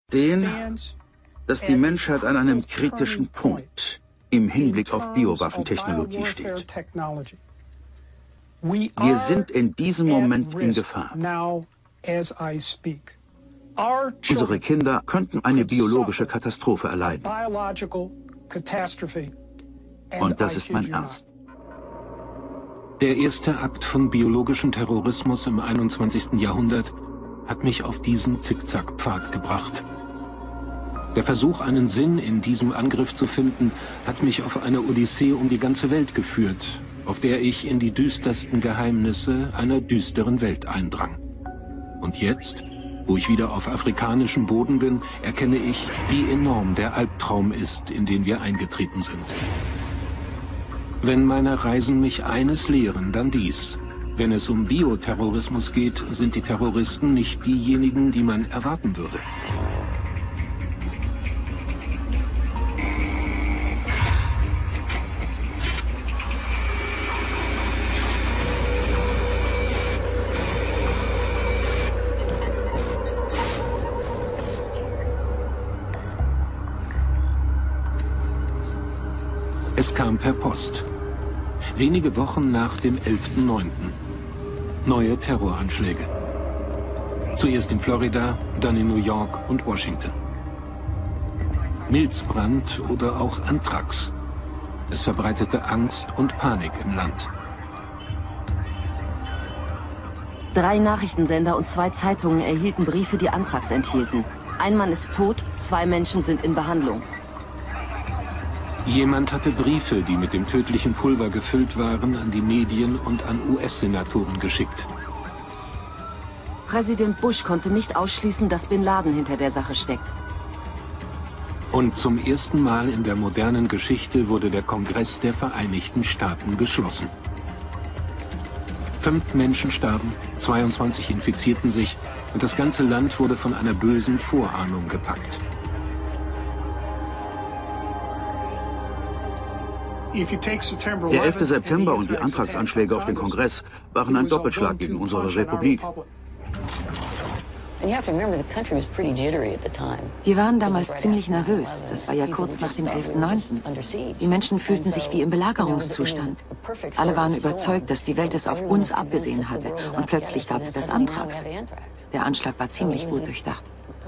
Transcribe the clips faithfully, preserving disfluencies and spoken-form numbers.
Den, dass die Menschheit an einem kritischen Punkt im Hinblick auf Biowaffentechnologie steht. Wir sind in diesem Moment in Gefahr. Unsere Kinder könnten eine biologische Katastrophe erleiden. Und das ist mein Ernst. Der erste Akt von biologischem Terrorismus im einundzwanzigsten Jahrhundert hat mich auf diesen Zickzackpfad gebracht. Der Versuch, einen Sinn in diesem Angriff zu finden, hat mich auf eine Odyssee um die ganze Welt geführt, auf der ich in die düstersten Geheimnisse einer düsteren Welt eindrang. Und jetzt, wo ich wieder auf afrikanischem Boden bin, erkenne ich, wie enorm der Albtraum ist, in den wir eingetreten sind. Wenn meine Reisen mich eines lehren, dann dies. Wenn es um Bioterrorismus geht, sind die Terroristen nicht diejenigen, die man erwarten würde. Es kam per Post. Wenige Wochen nach dem elften neunten Neue Terroranschläge. Zuerst in Florida, dann in New York und Washington. Milzbrand oder auch Anthrax. Es verbreitete Angst und Panik im Land. Drei Nachrichtensender und zwei Zeitungen erhielten Briefe, die Anthrax enthielten. Ein Mann ist tot, zwei Menschen sind in Behandlung. Jemand hatte Briefe, die mit dem tödlichen Pulver gefüllt waren, an die Medien und an U S-Senatoren geschickt. Präsident Bush konnte nicht ausschließen, dass Bin Laden hinter der Sache steckt. Und zum ersten Mal in der modernen Geschichte wurde der Kongress der Vereinigten Staaten geschlossen. Fünf Menschen starben, zweiundzwanzig infizierten sich und das ganze Land wurde von einer bösen Vorahnung gepackt. Der elfte September und die Anthrax-Anschläge auf den Kongress waren ein Doppelschlag gegen unsere Republik. Wir waren damals ziemlich nervös. Das war ja kurz nach dem elften neunten Die Menschen fühlten sich wie im Belagerungszustand. Alle waren überzeugt, dass die Welt es auf uns abgesehen hatte. Und plötzlich gab es das Anthrax. Der Anschlag war ziemlich gut durchdacht.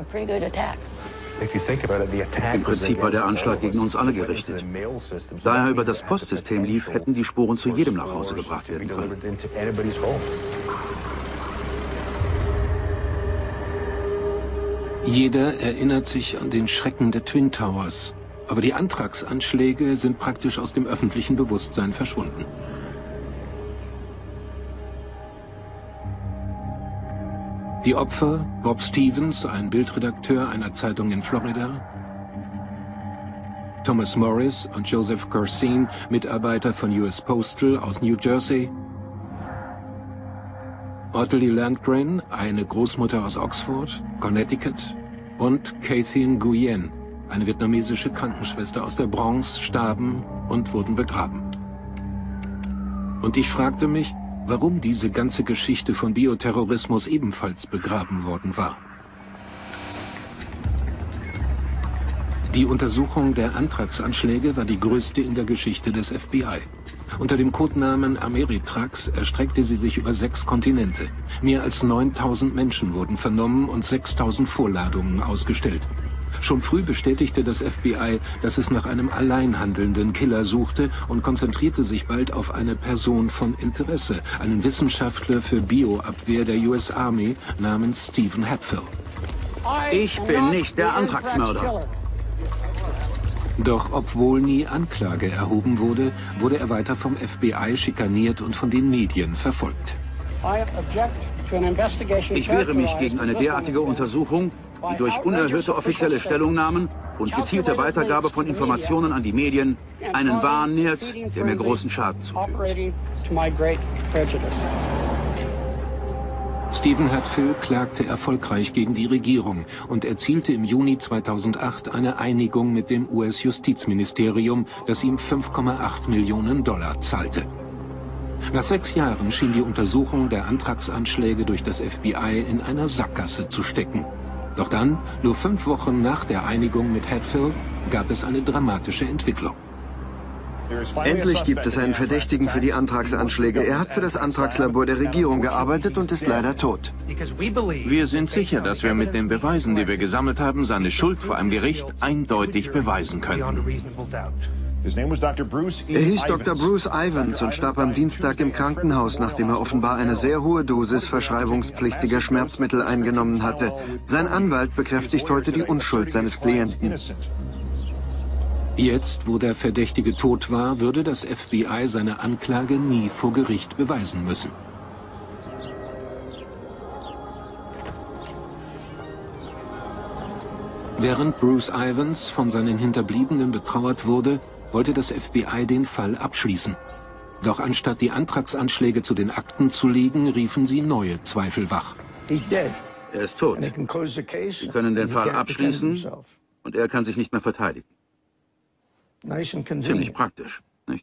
Im Prinzip war der Anschlag gegen uns alle gerichtet. Da er über das Postsystem lief, hätten die Spuren zu jedem nach Hause gebracht werden können. Jeder erinnert sich an den Schrecken der Twin Towers, aber die Anthrax-Anschläge sind praktisch aus dem öffentlichen Bewusstsein verschwunden. Die Opfer, Bob Stevens, ein Bildredakteur einer Zeitung in Florida, Thomas Morris und Joseph Corsine, Mitarbeiter von U S Postal aus New Jersey, Ottilie Landgren, eine Großmutter aus Oxford, Connecticut, und Kathy Nguyen, eine vietnamesische Krankenschwester aus der Bronx, starben und wurden begraben. Und ich fragte mich, warum diese ganze Geschichte von Bioterrorismus ebenfalls begraben worden war. Die Untersuchung der Anthrax-Anschläge war die größte in der Geschichte des F B I. Unter dem Codenamen Ameritrax erstreckte sie sich über sechs Kontinente. Mehr als neuntausend Menschen wurden vernommen und sechstausend Vorladungen ausgestellt. Schon früh bestätigte das F B I, dass es nach einem allein handelnden Killer suchte und konzentrierte sich bald auf eine Person von Interesse, einen Wissenschaftler für Bioabwehr der U S Army namens Stephen Hatfill. Ich bin nicht der Anthrax-Mörder. Doch obwohl nie Anklage erhoben wurde, wurde er weiter vom F B I schikaniert und von den Medien verfolgt. Ich wehre mich gegen eine derartige Untersuchung, die durch unerhörte offizielle Stellungnahmen und gezielte Weitergabe von Informationen an die Medien einen Wahn nährt, der mir großen Schaden zufügt. Stephen Hatfill klagte erfolgreich gegen die Regierung und erzielte im Juni zweitausendacht eine Einigung mit dem U S-Justizministerium, das ihm fünf Komma acht Millionen Dollar zahlte. Nach sechs Jahren schien die Untersuchung der Anthrax-Anschläge durch das F B I in einer Sackgasse zu stecken. Doch dann, nur fünf Wochen nach der Einigung mit Hatfield, gab es eine dramatische Entwicklung. Endlich gibt es einen Verdächtigen für die Antragsanschläge. Er hat für das Antragslabor der Regierung gearbeitet und ist leider tot. Wir sind sicher, dass wir mit den Beweisen, die wir gesammelt haben, seine Schuld vor einem Gericht eindeutig beweisen können. Er hieß Doktor Bruce Ivans und starb am Dienstag im Krankenhaus, nachdem er offenbar eine sehr hohe Dosis verschreibungspflichtiger Schmerzmittel eingenommen hatte. Sein Anwalt bekräftigt heute die Unschuld seines Klienten. Jetzt, wo der Verdächtige tot war, würde das F B I seine Anklage nie vor Gericht beweisen müssen. Während Bruce Ivans von seinen Hinterbliebenen betrauert wurde, wollte das F B I den Fall abschließen. Doch anstatt die Antragsanschläge zu den Akten zu legen, riefen sie neue Zweifel wach. Er ist tot. Sie können den Fall abschließen und er kann sich nicht mehr verteidigen. Ziemlich praktisch, nicht?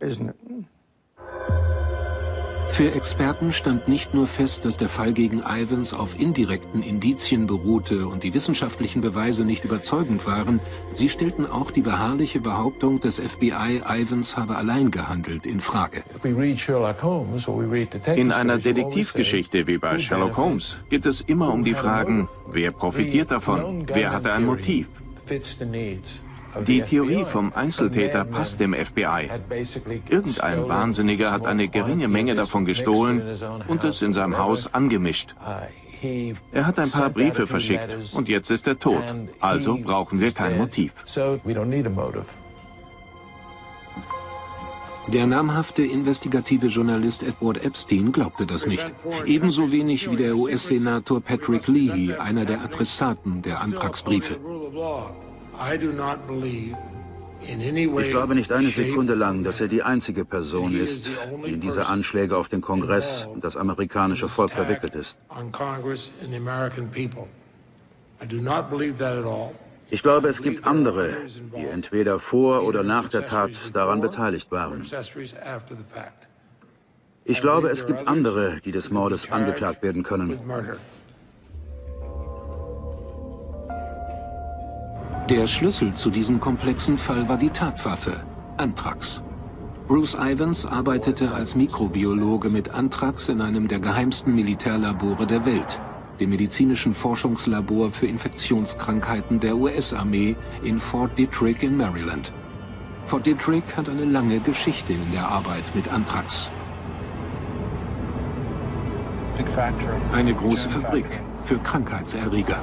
Für Experten stand nicht nur fest, dass der Fall gegen Ivans auf indirekten Indizien beruhte und die wissenschaftlichen Beweise nicht überzeugend waren, sie stellten auch die beharrliche Behauptung des F B I, Ivans habe allein gehandelt, in Frage. In einer Detektivgeschichte wie bei Sherlock Holmes geht es immer um die Fragen, wer profitiert davon, wer hatte ein Motiv. Die Theorie vom Einzeltäter passt dem F B I. Irgendein Wahnsinniger hat eine geringe Menge davon gestohlen und es in seinem Haus angemischt. Er hat ein paar Briefe verschickt und jetzt ist er tot. Also brauchen wir kein Motiv. Der namhafte investigative Journalist Edward Epstein glaubte das nicht. Ebenso wenig wie der U S-Senator Patrick Leahy, einer der Adressaten der Antragsbriefe. Ich glaube nicht eine Sekunde lang, dass er die einzige Person ist, die in diese Anschläge auf den Kongress und das amerikanische Volk verwickelt ist. Ich glaube, es gibt andere, die entweder vor oder nach der Tat daran beteiligt waren. Ich glaube, es gibt andere, die des Mordes angeklagt werden können. Der Schlüssel zu diesem komplexen Fall war die Tatwaffe, Anthrax. Bruce Ivans arbeitete als Mikrobiologe mit Anthrax in einem der geheimsten Militärlabore der Welt, dem medizinischen Forschungslabor für Infektionskrankheiten der U S-Armee in Fort Detrick in Maryland. Fort Detrick hat eine lange Geschichte in der Arbeit mit Anthrax. Eine große Fabrik für Krankheitserreger.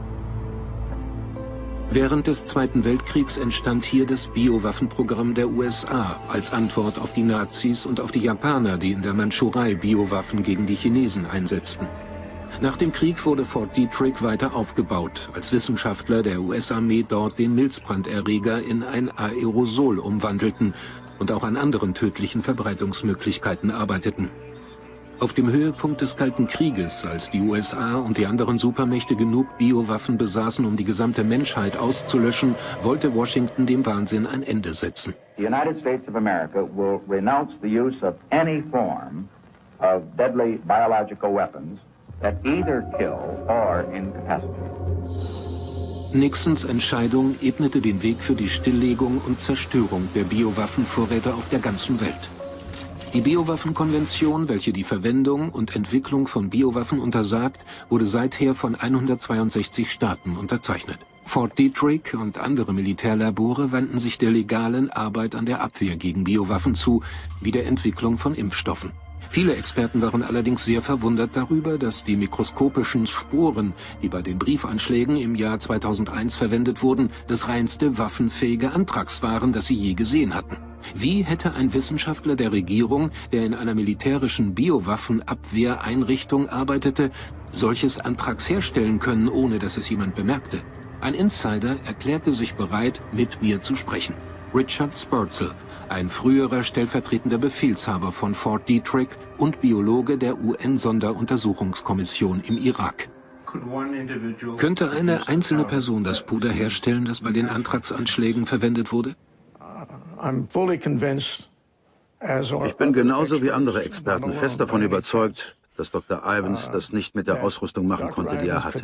Während des Zweiten Weltkriegs entstand hier das Biowaffenprogramm der U S A als Antwort auf die Nazis und auf die Japaner, die in der Mandschurei Biowaffen gegen die Chinesen einsetzten. Nach dem Krieg wurde Fort Detrick weiter aufgebaut, als Wissenschaftler der U S-Armee dort den Milzbranderreger in ein Aerosol umwandelten und auch an anderen tödlichen Verbreitungsmöglichkeiten arbeiteten. Auf dem Höhepunkt des Kalten Krieges, als die U S A und die anderen Supermächte genug Biowaffen besaßen, um die gesamte Menschheit auszulöschen, wollte Washington dem Wahnsinn ein Ende setzen. The United States of America will renounce the use of any form of deadly biological weapons that either kill or incapacitate. Nixons Entscheidung ebnete den Weg für die Stilllegung und Zerstörung der Biowaffenvorräte auf der ganzen Welt. Die Biowaffenkonvention, welche die Verwendung und Entwicklung von Biowaffen untersagt, wurde seither von hundertzweiundsechzig Staaten unterzeichnet. Fort Detrick und andere Militärlabore wandten sich der legalen Arbeit an der Abwehr gegen Biowaffen zu, wie der Entwicklung von Impfstoffen. Viele Experten waren allerdings sehr verwundert darüber, dass die mikroskopischen Sporen, die bei den Briefanschlägen im Jahr zweitausendeins verwendet wurden, das reinste waffenfähige Anthrax waren, das sie je gesehen hatten. Wie hätte ein Wissenschaftler der Regierung, der in einer militärischen Biowaffenabwehreinrichtung arbeitete, solches Anthrax herstellen können, ohne dass es jemand bemerkte? Ein Insider erklärte sich bereit, mit mir zu sprechen. Richard Spurzel, ein früherer stellvertretender Befehlshaber von Fort Detrick und Biologe der U N-Sonderuntersuchungskommission im Irak. Könnte eine einzelne Person das Puder herstellen, das bei den Anthrax-Anschlägen verwendet wurde? Ich bin genauso wie andere Experten fest davon überzeugt, dass Doktor Ivans das nicht mit der Ausrüstung machen konnte, die er hatte.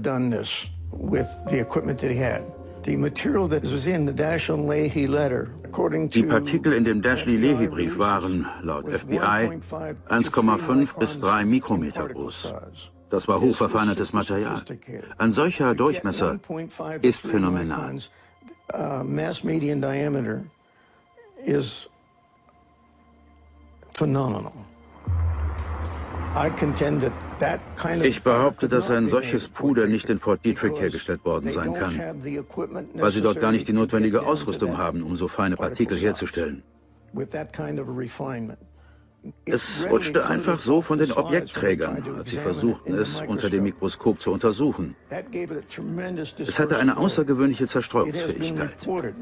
Die Partikel in dem Dashley-Leahy-Brief waren, laut F B I, eins Komma fünf bis drei Mikrometer groß. Das war hochverfeinertes Material. Ein solcher Durchmesser ist phänomenal. Ich behaupte, dass ein solches Puder nicht in Fort Detrick hergestellt worden sein kann, weil sie dort gar nicht die notwendige Ausrüstung haben, um so feine Partikel herzustellen. Es rutschte einfach so von den Objektträgern, als sie versuchten, es unter dem Mikroskop zu untersuchen. Es hatte eine außergewöhnliche Zerstreuungsfähigkeit.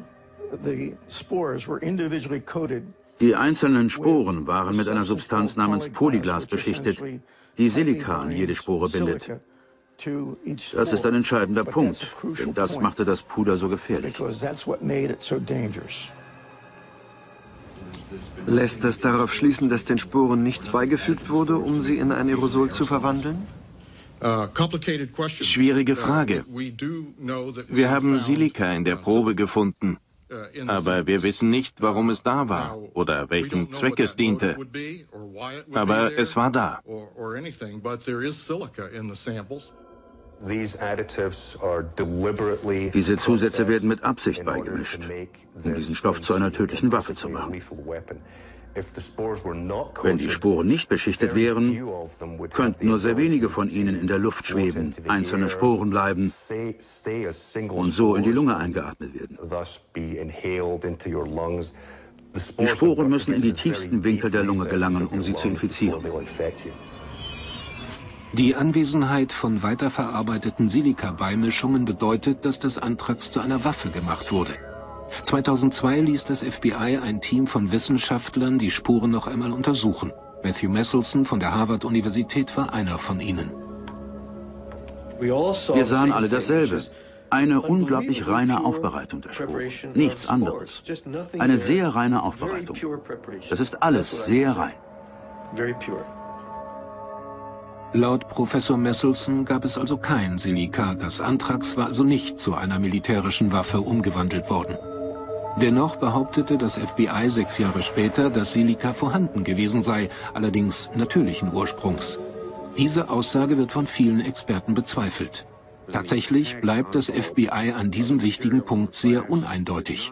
Die einzelnen Sporen waren mit einer Substanz namens Polyglas beschichtet, die Silika an jede Spore bindet. Das ist ein entscheidender Punkt, denn das machte das Puder so gefährlich. Lässt das darauf schließen, dass den Sporen nichts beigefügt wurde, um sie in ein Aerosol zu verwandeln? Schwierige Frage. Wir haben Silika in der Probe gefunden, aber wir wissen nicht, warum es da war oder welchem Zweck es diente. Aber es war da. Diese Zusätze werden mit Absicht beigemischt, um diesen Stoff zu einer tödlichen Waffe zu machen. Wenn die Sporen nicht beschichtet wären, könnten nur sehr wenige von ihnen in der Luft schweben, einzelne Sporen bleiben und so in die Lunge eingeatmet werden. Die Sporen müssen in die tiefsten Winkel der Lunge gelangen, um sie zu infizieren. Die Anwesenheit von weiterverarbeiteten Silika-Beimischungen bedeutet, dass das Anthrax zu einer Waffe gemacht wurde. zweitausendzwei ließ das F B I ein Team von Wissenschaftlern die Spuren noch einmal untersuchen. Matthew Meselson von der Harvard-Universität war einer von ihnen. Wir sahen alle dasselbe. Eine unglaublich reine Aufbereitung der Spuren. Nichts anderes. Eine sehr reine Aufbereitung. Das ist alles sehr rein. Laut Professor Meselson gab es also kein Silika. Das Anthrax war also nicht zu einer militärischen Waffe umgewandelt worden. Dennoch behauptete das F B I sechs Jahre später, dass Silika vorhanden gewesen sei, allerdings natürlichen Ursprungs. Diese Aussage wird von vielen Experten bezweifelt. Tatsächlich bleibt das F B I an diesem wichtigen Punkt sehr uneindeutig.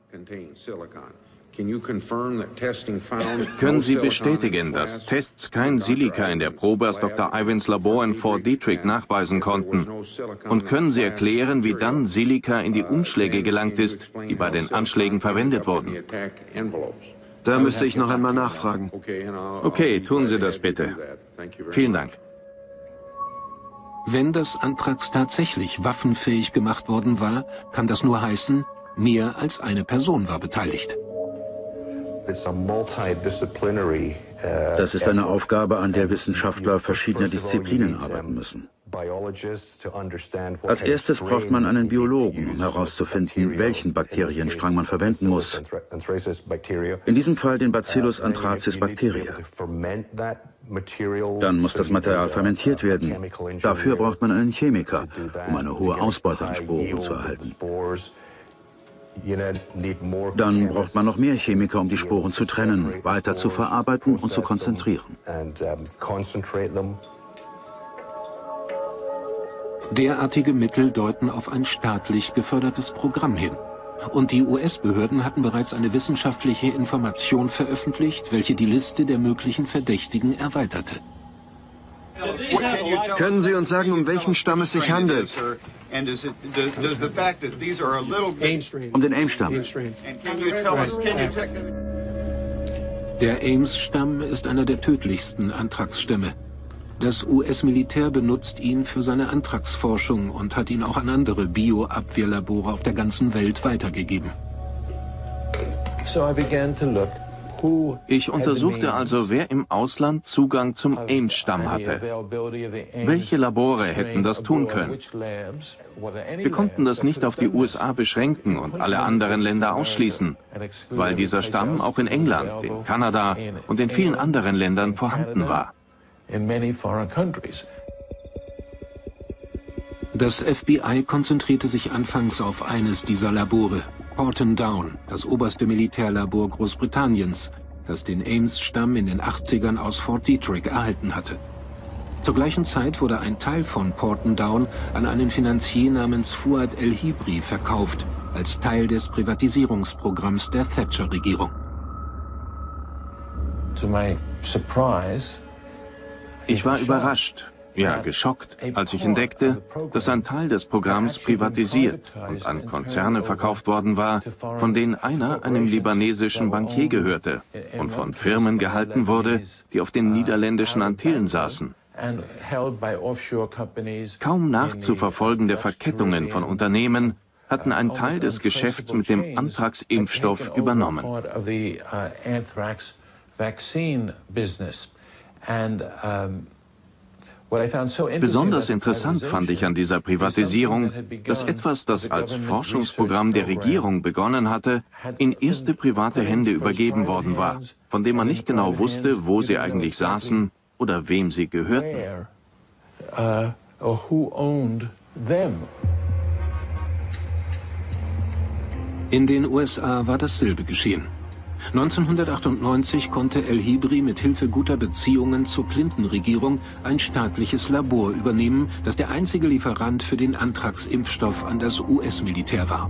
Können Sie bestätigen, dass Tests kein Silika in der Probe aus Doktor Ivans Labor in Fort Detrick nachweisen konnten? Und können Sie erklären, wie dann Silika in die Umschläge gelangt ist, die bei den Anschlägen verwendet wurden? Da müsste ich noch einmal nachfragen. Okay, tun Sie das bitte. Vielen Dank. Wenn das Anthrax tatsächlich waffenfähig gemacht worden war, kann das nur heißen, mehr als eine Person war beteiligt. Das ist eine Aufgabe, an der Wissenschaftler verschiedener Disziplinen arbeiten müssen. Als erstes braucht man einen Biologen, um herauszufinden, welchen Bakterienstrang man verwenden muss. In diesem Fall den Bacillus anthracis bacteria. Dann muss das Material fermentiert werden. Dafür braucht man einen Chemiker, um eine hohe Ausbeute an Sporen zu erhalten. Dann braucht man noch mehr Chemiker, um die Sporen zu trennen, weiter zu verarbeiten und zu konzentrieren. Derartige Mittel deuten auf ein staatlich gefördertes Programm hin. Und die U S-Behörden hatten bereits eine wissenschaftliche Information veröffentlicht, welche die Liste der möglichen Verdächtigen erweiterte. Können Sie uns sagen, um welchen Stamm es sich handelt? Um den Ames-Stamm. Der Ames-Stamm ist einer der tödlichsten Anthrax-Stämme. Das U S-Militär benutzt ihn für seine Anthrax-Forschung und hat ihn auch an andere Bio-Abwehrlabore auf der ganzen Welt weitergegeben. Ich untersuchte also, wer im Ausland Zugang zum Ames-Stamm hatte. Welche Labore hätten das tun können? Wir konnten das nicht auf die U S A beschränken und alle anderen Länder ausschließen, weil dieser Stamm auch in England, in Kanada und in vielen anderen Ländern vorhanden war. Das F B I konzentrierte sich anfangs auf eines dieser Labore, Porton Down, das oberste Militärlabor Großbritanniens, das den Ames-Stamm in den achtzigern aus Fort Detrick erhalten hatte. Zur gleichen Zeit wurde ein Teil von Porton Down an einen Finanzier namens Fuad El-Hibri verkauft, als Teil des Privatisierungsprogramms der Thatcher-Regierung. Ich war überrascht, ja geschockt, als ich entdeckte, dass ein Teil des Programms privatisiert und an Konzerne verkauft worden war, von denen einer einem libanesischen Bankier gehörte und von Firmen gehalten wurde, die auf den niederländischen Antillen saßen. Kaum nachzuverfolgende Verkettungen von Unternehmen hatten einen Teil des Geschäfts mit dem Anthrax-Impfstoff übernommen. Besonders interessant fand ich an dieser Privatisierung, dass etwas, das als Forschungsprogramm der Regierung begonnen hatte, in erste private Hände übergeben worden war, von dem man nicht genau wusste, wo sie eigentlich saßen oder wem sie gehörten. In den U S A war dasselbe geschehen. neunzehnhundertachtundneunzig konnte El-Hibri mit Hilfe guter Beziehungen zur Clinton-Regierung ein staatliches Labor übernehmen, das der einzige Lieferant für den Anthrax-Impfstoff an das U S-Militär war.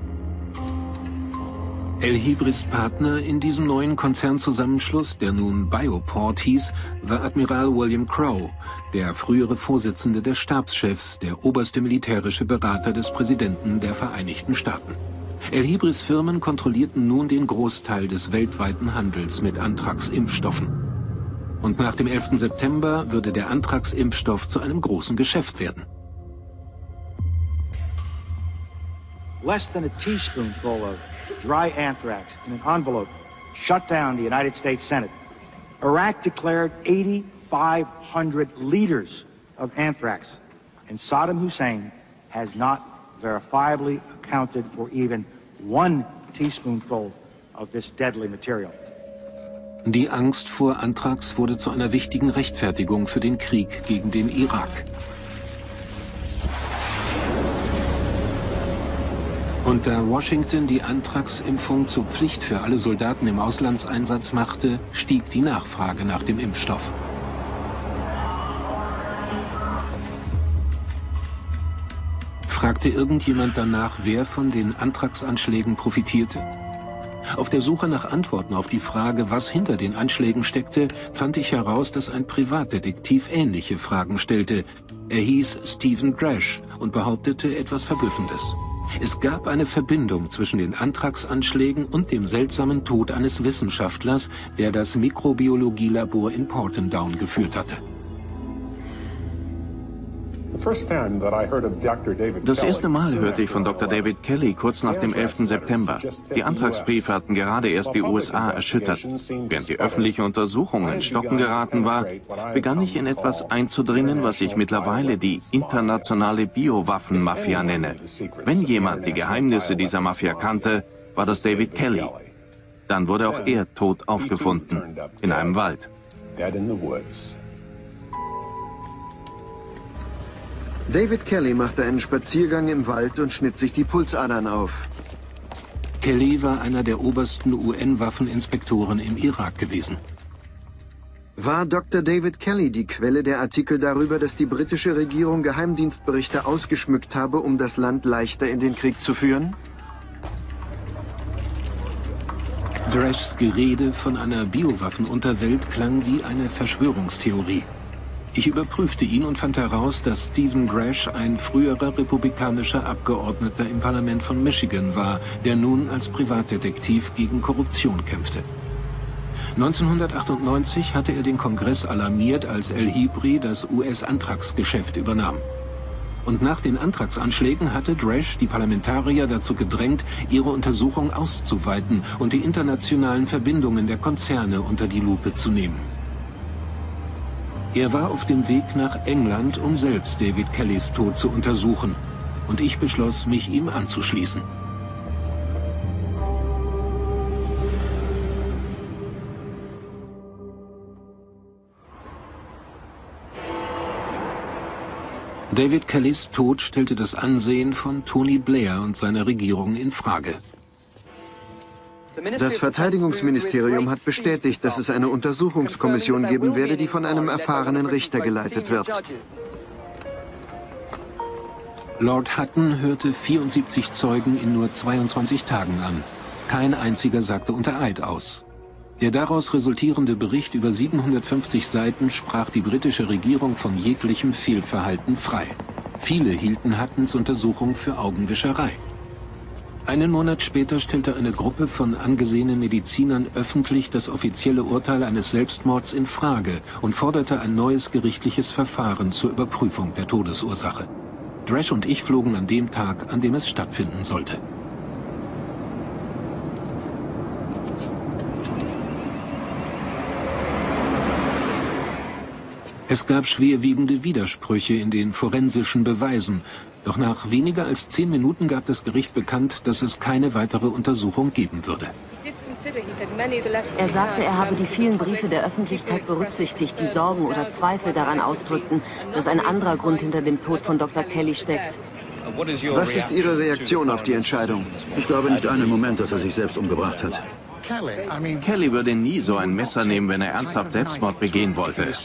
El-Hibris Partner in diesem neuen Konzernzusammenschluss, der nun Bioport hieß, war Admiral William Crowe, der frühere Vorsitzende des Stabschefs, der oberste militärische Berater des Präsidenten der Vereinigten Staaten. El-Hibris Firmen kontrollierten nun den Großteil des weltweiten Handels mit Anthrax-Impfstoffen. Und nach dem elften September würde der Anthrax-Impfstoff zu einem großen Geschäft werden. Less than a teaspoonful of dry anthrax in an envelope shut down the United States Senate. Iraq declared eighty-five hundred liters of anthrax, and Saddam Hussein has not verifiably accounted for even one teaspoonful of this deadly material. Die Angst vor Anthrax wurde zu einer wichtigen Rechtfertigung für den Krieg gegen den Irak. Und da Washington die Anthrax-Impfung zur Pflicht für alle Soldaten im Auslandseinsatz machte, stieg die Nachfrage nach dem Impfstoff. Fragte irgendjemand danach, wer von den Anthrax-Anschlägen profitierte? Auf der Suche nach Antworten auf die Frage, was hinter den Anschlägen steckte, fand ich heraus, dass ein Privatdetektiv ähnliche Fragen stellte. Er hieß Stephen Drash und behauptete etwas Verblüffendes. Es gab eine Verbindung zwischen den Anthrax-Anschlägen und dem seltsamen Tod eines Wissenschaftlers, der das Mikrobiologielabor in Porton Down geführt hatte. Das erste Mal hörte ich von Doktor David Kelly kurz nach dem elften September. Die Antragsbriefe hatten gerade erst die U S A erschüttert. Während die öffentliche Untersuchung in Stocken geraten war, begann ich in etwas einzudringen, was ich mittlerweile die internationale Biowaffenmafia nenne. Wenn jemand die Geheimnisse dieser Mafia kannte, war das David Kelly. Dann wurde auch er tot aufgefunden, in einem Wald. David Kelly machte einen Spaziergang im Wald und schnitt sich die Pulsadern auf. Kelly war einer der obersten U N-Waffeninspektoren im Irak gewesen. War Doktor David Kelly die Quelle der Artikel darüber, dass die britische Regierung Geheimdienstberichte ausgeschmückt habe, um das Land leichter in den Krieg zu führen? Drashs Gerede von einer Biowaffenunterwelt klang wie eine Verschwörungstheorie. Ich überprüfte ihn und fand heraus, dass Stephen Drash ein früherer republikanischer Abgeordneter im Parlament von Michigan war, der nun als Privatdetektiv gegen Korruption kämpfte. neunzehnhundertachtundneunzig hatte er den Kongress alarmiert, als El-Hibri das U S-Anthrax-Geschäft übernahm. Und nach den Anthrax-Anschlägen hatte Drash die Parlamentarier dazu gedrängt, ihre Untersuchung auszuweiten und die internationalen Verbindungen der Konzerne unter die Lupe zu nehmen. Er war auf dem Weg nach England, um selbst David Kellys Tod zu untersuchen. Und ich beschloss, mich ihm anzuschließen. David Kellys Tod stellte das Ansehen von Tony Blair und seiner Regierung in Frage. Das Verteidigungsministerium hat bestätigt, dass es eine Untersuchungskommission geben werde, die von einem erfahrenen Richter geleitet wird. Lord Hutton hörte vierundsiebzig Zeugen in nur zweiundzwanzig Tagen an. Kein einziger sagte unter Eid aus. Der daraus resultierende Bericht über siebenhundertfünfzig Seiten sprach die britische Regierung von jeglichem Fehlverhalten frei. Viele hielten Huttons Untersuchung für Augenwischerei. Einen Monat später stellte eine Gruppe von angesehenen Medizinern öffentlich das offizielle Urteil eines Selbstmords in Frage und forderte ein neues gerichtliches Verfahren zur Überprüfung der Todesursache. Dresch und ich flogen an dem Tag, an dem es stattfinden sollte. Es gab schwerwiegende Widersprüche in den forensischen Beweisen. Doch nach weniger als zehn Minuten gab das Gericht bekannt, dass es keine weitere Untersuchung geben würde. Er sagte, er habe die vielen Briefe der Öffentlichkeit berücksichtigt, die Sorgen oder Zweifel daran ausdrückten, dass ein anderer Grund hinter dem Tod von Doktor Kelly steckt. Was ist Ihre Reaktion auf die Entscheidung? Ich glaube nicht einen Moment, dass er sich selbst umgebracht hat. Kelly würde nie so ein Messer nehmen, wenn er ernsthaft Selbstmord begehen wollte. Das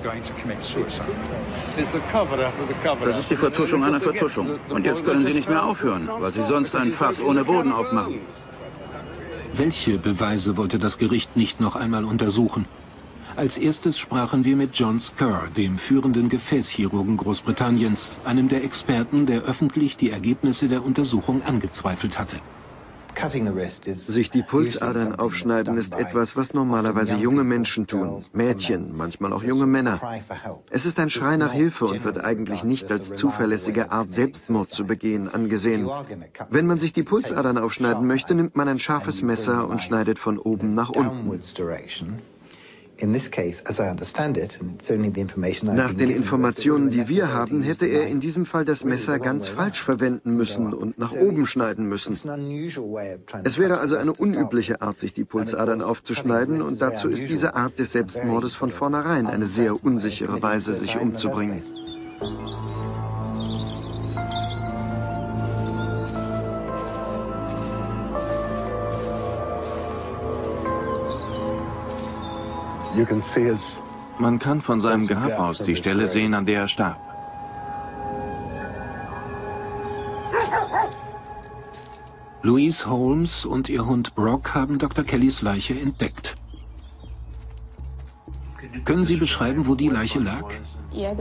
ist die Vertuschung einer Vertuschung. Und jetzt können Sie nicht mehr aufhören, weil Sie sonst ein Fass ohne Boden aufmachen. Welche Beweise wollte das Gericht nicht noch einmal untersuchen? Als erstes sprachen wir mit John Skerr, dem führenden Gefäßchirurgen Großbritanniens, einem der Experten, der öffentlich die Ergebnisse der Untersuchung angezweifelt hatte. Sich die Pulsadern aufschneiden ist etwas, was normalerweise junge Menschen tun. Mädchen, manchmal auch junge Männer. Es ist ein Schrei nach Hilfe und wird eigentlich nicht als zuverlässige Art, Selbstmord zu begehen, angesehen. Wenn man sich die Pulsadern aufschneiden möchte, nimmt man ein scharfes Messer und schneidet von oben nach unten. Nach den Informationen, die wir haben, hätte er in diesem Fall das Messer ganz falsch verwenden müssen und nach oben schneiden müssen. Es wäre also eine unübliche Art, sich die Pulsadern aufzuschneiden, und dazu ist diese Art des Selbstmordes von vornherein eine sehr unsichere Weise, sich umzubringen. Man kann von seinem Grab aus die Stelle sehen, an der er starb. Louise Holmes und ihr Hund Brock haben Doktor Kellys Leiche entdeckt. Können Sie beschreiben, wo die Leiche lag? Ja,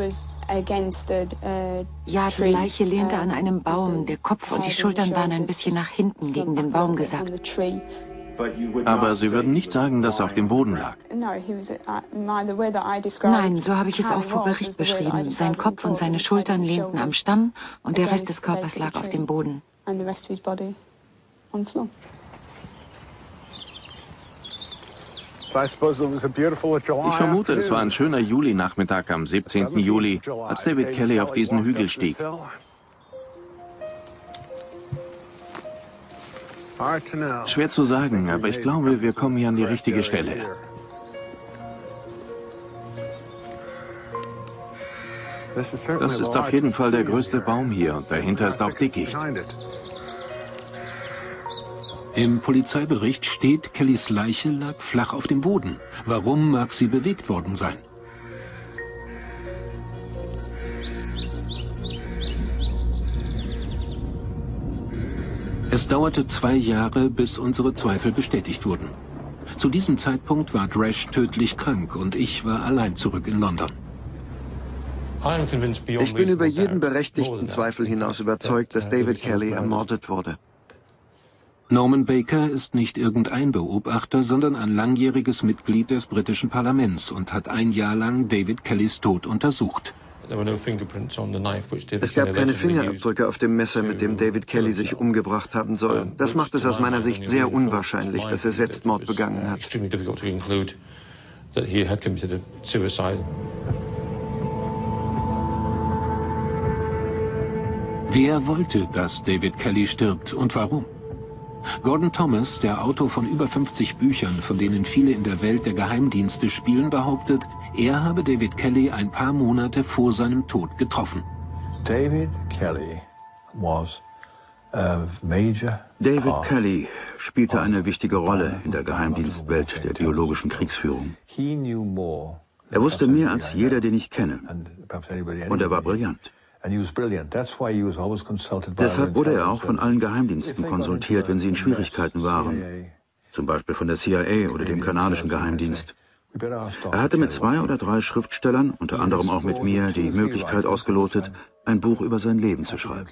die Leiche lehnte an einem Baum. Der Kopf und die Schultern waren ein bisschen nach hinten gegen den Baum gesackt. Aber Sie würden nicht sagen, dass er auf dem Boden lag. Nein, so habe ich es auch vor Gericht beschrieben. Sein Kopf und seine Schultern lehnten am Stamm und der Rest des Körpers lag auf dem Boden. Ich vermute, es war ein schöner Julinachmittag am siebzehnten Juli, als David Kelly auf diesen Hügel stieg. Schwer zu sagen, aber ich glaube, wir kommen hier an die richtige Stelle. Das ist auf jeden Fall der größte Baum hier und dahinter ist auch Dickicht. Im Polizeibericht steht, Kellys Leiche lag flach auf dem Boden. Warum mag sie bewegt worden sein? Es dauerte zwei Jahre, bis unsere Zweifel bestätigt wurden. Zu diesem Zeitpunkt war Dresch tödlich krank und ich war allein zurück in London. Ich bin über jeden berechtigten Zweifel hinaus überzeugt, dass David Kelly ermordet wurde. Norman Baker ist nicht irgendein Beobachter, sondern ein langjähriges Mitglied des britischen Parlaments und hat ein Jahr lang David Kellys Tod untersucht. Es gab keine Fingerabdrücke auf dem Messer, mit dem David Kelly sich umgebracht haben soll. Das macht es aus meiner Sicht sehr unwahrscheinlich, dass er Selbstmord begangen hat. Wer wollte, dass David Kelly stirbt und warum? Gordon Thomas, der Autor von über fünfzig Büchern, von denen viele in der Welt der Geheimdienste spielen, behauptet, er habe David Kelly ein paar Monate vor seinem Tod getroffen. David Kelly was a major David Kelly spielte eine wichtige Rolle in der Geheimdienstwelt der biologischen Kriegsführung. Er wusste mehr als jeder, den ich kenne. Und er war brillant. Deshalb wurde er auch von allen Geheimdiensten konsultiert, wenn sie in Schwierigkeiten waren. Zum Beispiel von der C I A oder dem kanadischen Geheimdienst. Er hatte mit zwei oder drei Schriftstellern, unter anderem auch mit mir, die Möglichkeit ausgelotet, ein Buch über sein Leben zu schreiben.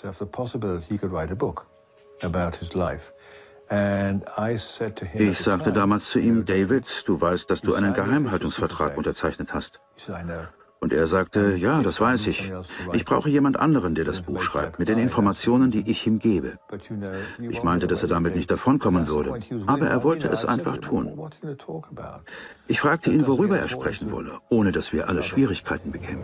Ich sagte damals zu ihm, David, du weißt, dass du einen Geheimhaltungsvertrag unterzeichnet hast. Und er sagte, ja, das weiß ich. Ich brauche jemand anderen, der das Buch schreibt, mit den Informationen, die ich ihm gebe. Ich meinte, dass er damit nicht davonkommen würde, aber er wollte es einfach tun. Ich fragte ihn, worüber er sprechen wolle, ohne dass wir alle Schwierigkeiten bekämen.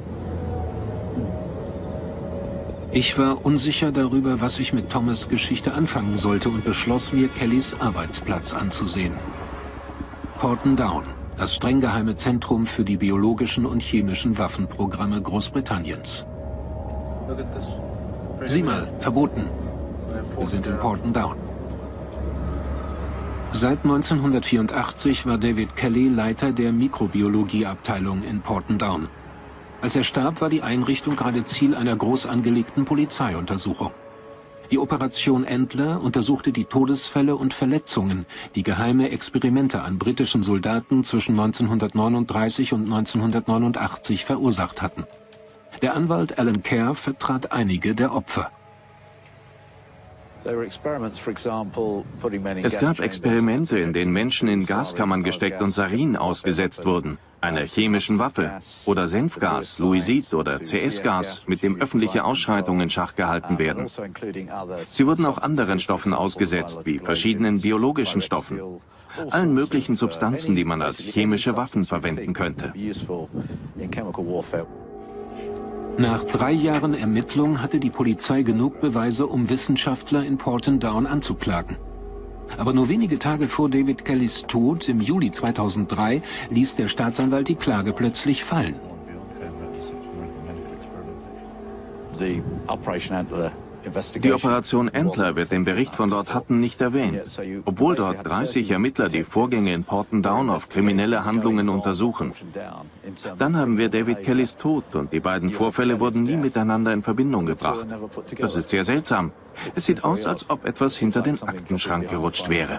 Ich war unsicher darüber, was ich mit Thomas' Geschichte anfangen sollte und beschloss mir, Kellys Arbeitsplatz anzusehen. Porton Down, das streng geheime Zentrum für die biologischen und chemischen Waffenprogramme Großbritanniens. Sieh mal, verboten. Wir sind in Porton Down. Seit neunzehnhundertvierundachtzig war David Kelly Leiter der Mikrobiologieabteilung in Porton Down. Als er starb, war die Einrichtung gerade Ziel einer groß angelegten Polizeiuntersuchung. Die Operation Antler untersuchte die Todesfälle und Verletzungen, die geheime Experimente an britischen Soldaten zwischen neunzehnhundertneununddreißig und neunzehnhundertneunundachtzig verursacht hatten. Der Anwalt Alan Kerr vertrat einige der Opfer. Es gab Experimente, in denen Menschen in Gaskammern gesteckt und Sarin ausgesetzt wurden, einer chemischen Waffe, oder Senfgas, Luisid oder C S-Gas, mit dem öffentliche Ausschreitungen in Schach gehalten werden. Sie wurden auch anderen Stoffen ausgesetzt, wie verschiedenen biologischen Stoffen, allen möglichen Substanzen, die man als chemische Waffen verwenden könnte. Nach drei Jahren Ermittlung hatte die Polizei genug Beweise, um Wissenschaftler in Porton Down anzuklagen. Aber nur wenige Tage vor David Kellys Tod im Juli zweitausenddrei ließ der Staatsanwalt die Klage plötzlich fallen. Die Operation Antler wird im Bericht von Lord Hutton nicht erwähnt, obwohl dort dreißig Ermittler die Vorgänge in Porton Down auf kriminelle Handlungen untersuchen. Dann haben wir David Kellys Tod und die beiden Vorfälle wurden nie miteinander in Verbindung gebracht. Das ist sehr seltsam. Es sieht aus, als ob etwas hinter den Aktenschrank gerutscht wäre.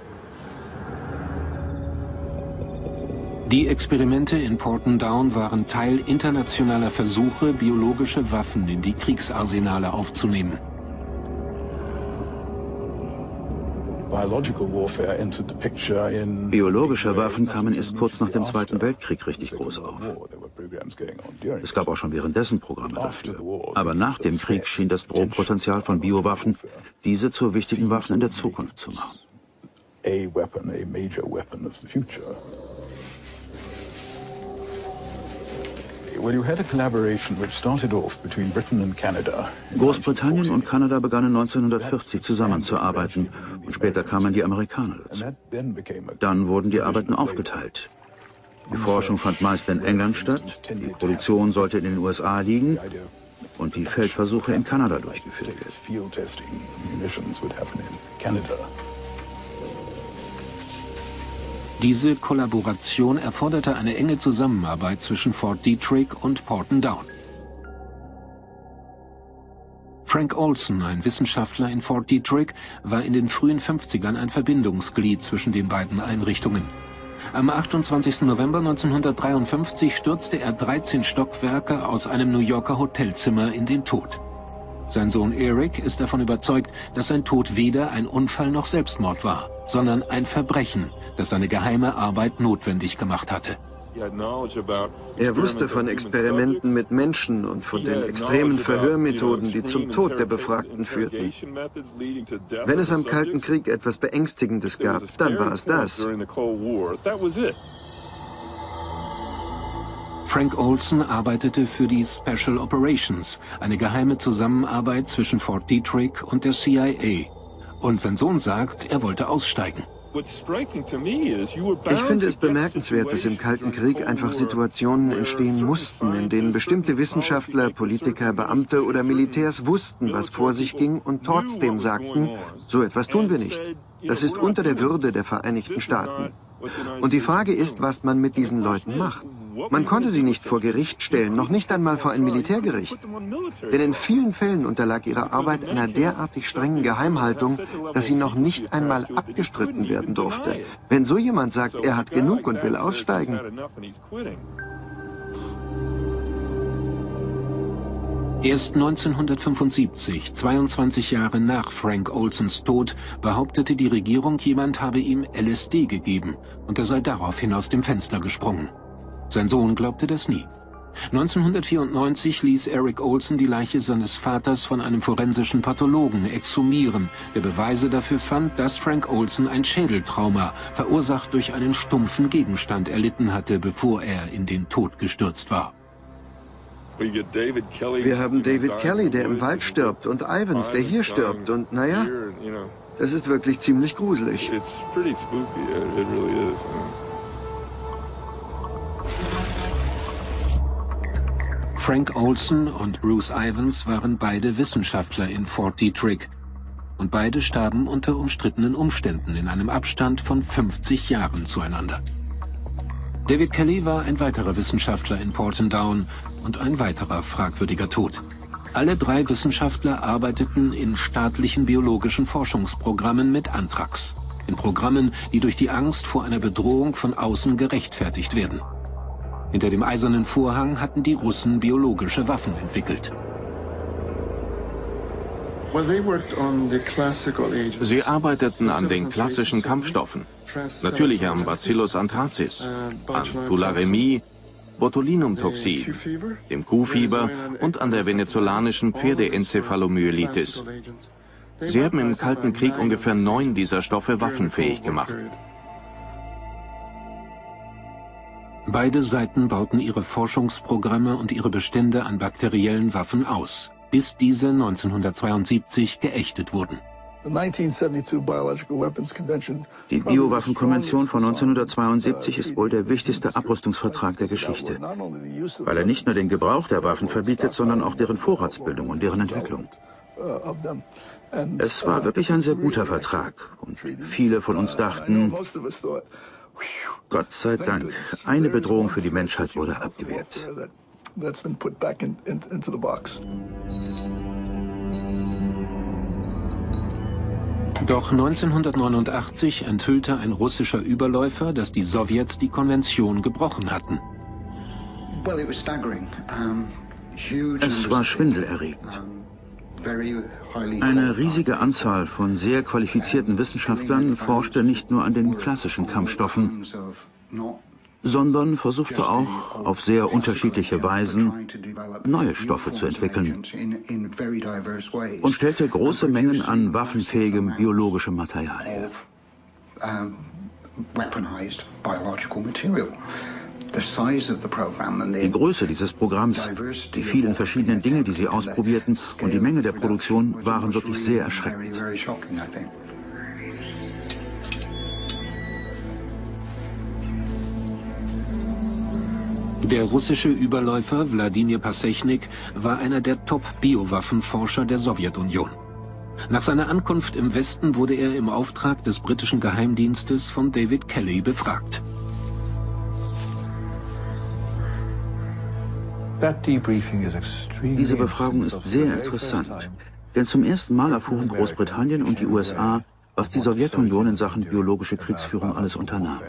Die Experimente in Porton Down waren Teil internationaler Versuche, biologische Waffen in die Kriegsarsenale aufzunehmen. Biologische Waffen kamen erst kurz nach dem Zweiten Weltkrieg richtig groß auf. Es gab auch schon währenddessen Programme dafür. Aber nach dem Krieg schien das Drohpotenzial von Biowaffen, diese zu wichtigen Waffen in der Zukunft zu machen. Großbritannien und Kanada begannen neunzehnhundertvierzig zusammenzuarbeiten und später kamen die Amerikaner dazu. Dann wurden die Arbeiten aufgeteilt. Die Forschung fand meist in England statt, die Produktion sollte in den U S A liegen und die Feldversuche in Kanada durchgeführt werden. Diese Kollaboration erforderte eine enge Zusammenarbeit zwischen Fort Detrick und Porton Down. Frank Olson, ein Wissenschaftler in Fort Detrick, war in den frühen fünfzigern ein Verbindungsglied zwischen den beiden Einrichtungen. Am achtundzwanzigsten November neunzehnhundertdreiundfünfzig stürzte er dreizehn Stockwerke aus einem New Yorker Hotelzimmer in den Tod. Sein Sohn Eric ist davon überzeugt, dass sein Tod weder ein Unfall noch Selbstmord war, sondern ein Verbrechen, das seine geheime Arbeit notwendig gemacht hatte. Er wusste von Experimenten mit Menschen und von den extremen Verhörmethoden, die zum Tod der Befragten führten. Wenn es am Kalten Krieg etwas Beängstigendes gab, dann war es das. Frank Olson arbeitete für die Special Operations, eine geheime Zusammenarbeit zwischen Fort Detrick und der C I A. Und sein Sohn sagt, er wollte aussteigen. Ich finde es bemerkenswert, dass im Kalten Krieg einfach Situationen entstehen mussten, in denen bestimmte Wissenschaftler, Politiker, Beamte oder Militärs wussten, was vor sich ging und trotzdem sagten, so etwas tun wir nicht. Das ist unter der Würde der Vereinigten Staaten. Und die Frage ist, was man mit diesen Leuten macht. Man konnte sie nicht vor Gericht stellen, noch nicht einmal vor ein Militärgericht. Denn in vielen Fällen unterlag ihre Arbeit einer derartig strengen Geheimhaltung, dass sie noch nicht einmal abgestritten werden durfte. Wenn so jemand sagt, er hat genug und will aussteigen. Erst neunzehnhundertfünfundsiebzig, zweiundzwanzig Jahre nach Frank Olsons Tod, behauptete die Regierung, jemand habe ihm L S D gegeben und er sei daraufhin aus dem Fenster gesprungen. Sein Sohn glaubte das nie. neunzehnhundertvierundneunzig ließ Eric Olson die Leiche seines Vaters von einem forensischen Pathologen exhumieren, der Beweise dafür fand, dass Frank Olson ein Schädeltrauma, verursacht durch einen stumpfen Gegenstand, erlitten hatte, bevor er in den Tod gestürzt war. Wir haben David Kelly, der im Wald stirbt, und Ivans, der hier stirbt. Und naja, das ist wirklich ziemlich gruselig. Frank Olson und Bruce Ivans waren beide Wissenschaftler in Fort Detrick. Und beide starben unter umstrittenen Umständen in einem Abstand von fünfzig Jahren zueinander. David Kelly war ein weiterer Wissenschaftler in Portendown und ein weiterer fragwürdiger Tod. Alle drei Wissenschaftler arbeiteten in staatlichen biologischen Forschungsprogrammen mit Anthrax. In Programmen, die durch die Angst vor einer Bedrohung von außen gerechtfertigt werden. Hinter dem eisernen Vorhang hatten die Russen biologische Waffen entwickelt. Sie arbeiteten an den klassischen Kampfstoffen. Natürlich am Bacillus anthracis, an Tularemie, Botulinumtoxin, dem Kuhfieber und an der venezolanischen Pferdeencephalomyelitis. Sie haben im Kalten Krieg ungefähr neun dieser Stoffe waffenfähig gemacht. Beide Seiten bauten ihre Forschungsprogramme und ihre Bestände an bakteriellen Waffen aus, bis diese neunzehnhundertzweiundsiebzig geächtet wurden. Die Biowaffenkonvention von neunzehnhundertzweiundsiebzig ist wohl der wichtigste Abrüstungsvertrag der Geschichte, weil er nicht nur den Gebrauch der Waffen verbietet, sondern auch deren Vorratsbildung und deren Entwicklung. Es war wirklich ein sehr guter Vertrag und viele von uns dachten, Gott sei Dank, eine Bedrohung für die Menschheit wurde abgewehrt. Doch neunzehnhundertneunundachtzig enthüllte ein russischer Überläufer, dass die Sowjets die Konvention gebrochen hatten. Es war schwindelerregend. Eine riesige Anzahl von sehr qualifizierten Wissenschaftlern forschte nicht nur an den klassischen Kampfstoffen, sondern versuchte auch auf sehr unterschiedliche Weisen neue Stoffe zu entwickeln und stellte große Mengen an waffenfähigem biologischem Material her. Die Größe dieses Programms, die vielen verschiedenen Dinge, die sie ausprobierten und die Menge der Produktion waren wirklich sehr erschreckend. Der russische Überläufer Wladimir Passechnik war einer der Top-Biowaffenforscher der Sowjetunion. Nach seiner Ankunft im Westen wurde er im Auftrag des britischen Geheimdienstes von David Kelly befragt. Diese Befragung ist sehr interessant, denn zum ersten Mal erfuhren Großbritannien und die U S A, was die Sowjetunion in Sachen biologische Kriegsführung alles unternahm.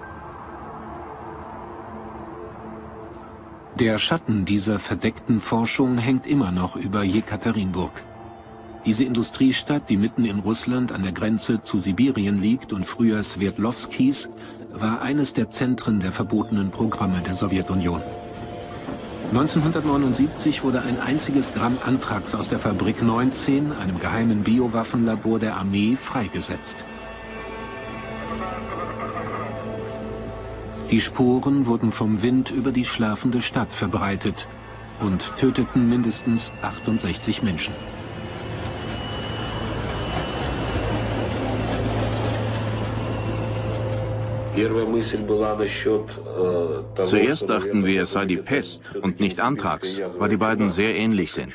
Der Schatten dieser verdeckten Forschung hängt immer noch über Jekaterinburg. Diese Industriestadt, die mitten in Russland an der Grenze zu Sibirien liegt und früher Sverdlovsk hieß, war eines der Zentren der verbotenen Programme der Sowjetunion. neunzehnhundertneunundsiebzig wurde ein einziges Gramm Anthrax aus der Fabrik neunzehn, einem geheimen Biowaffenlabor der Armee, freigesetzt. Die Sporen wurden vom Wind über die schlafende Stadt verbreitet und töteten mindestens achtundsechzig Menschen. Zuerst dachten wir, es sei die Pest und nicht Anthrax, weil die beiden sehr ähnlich sind.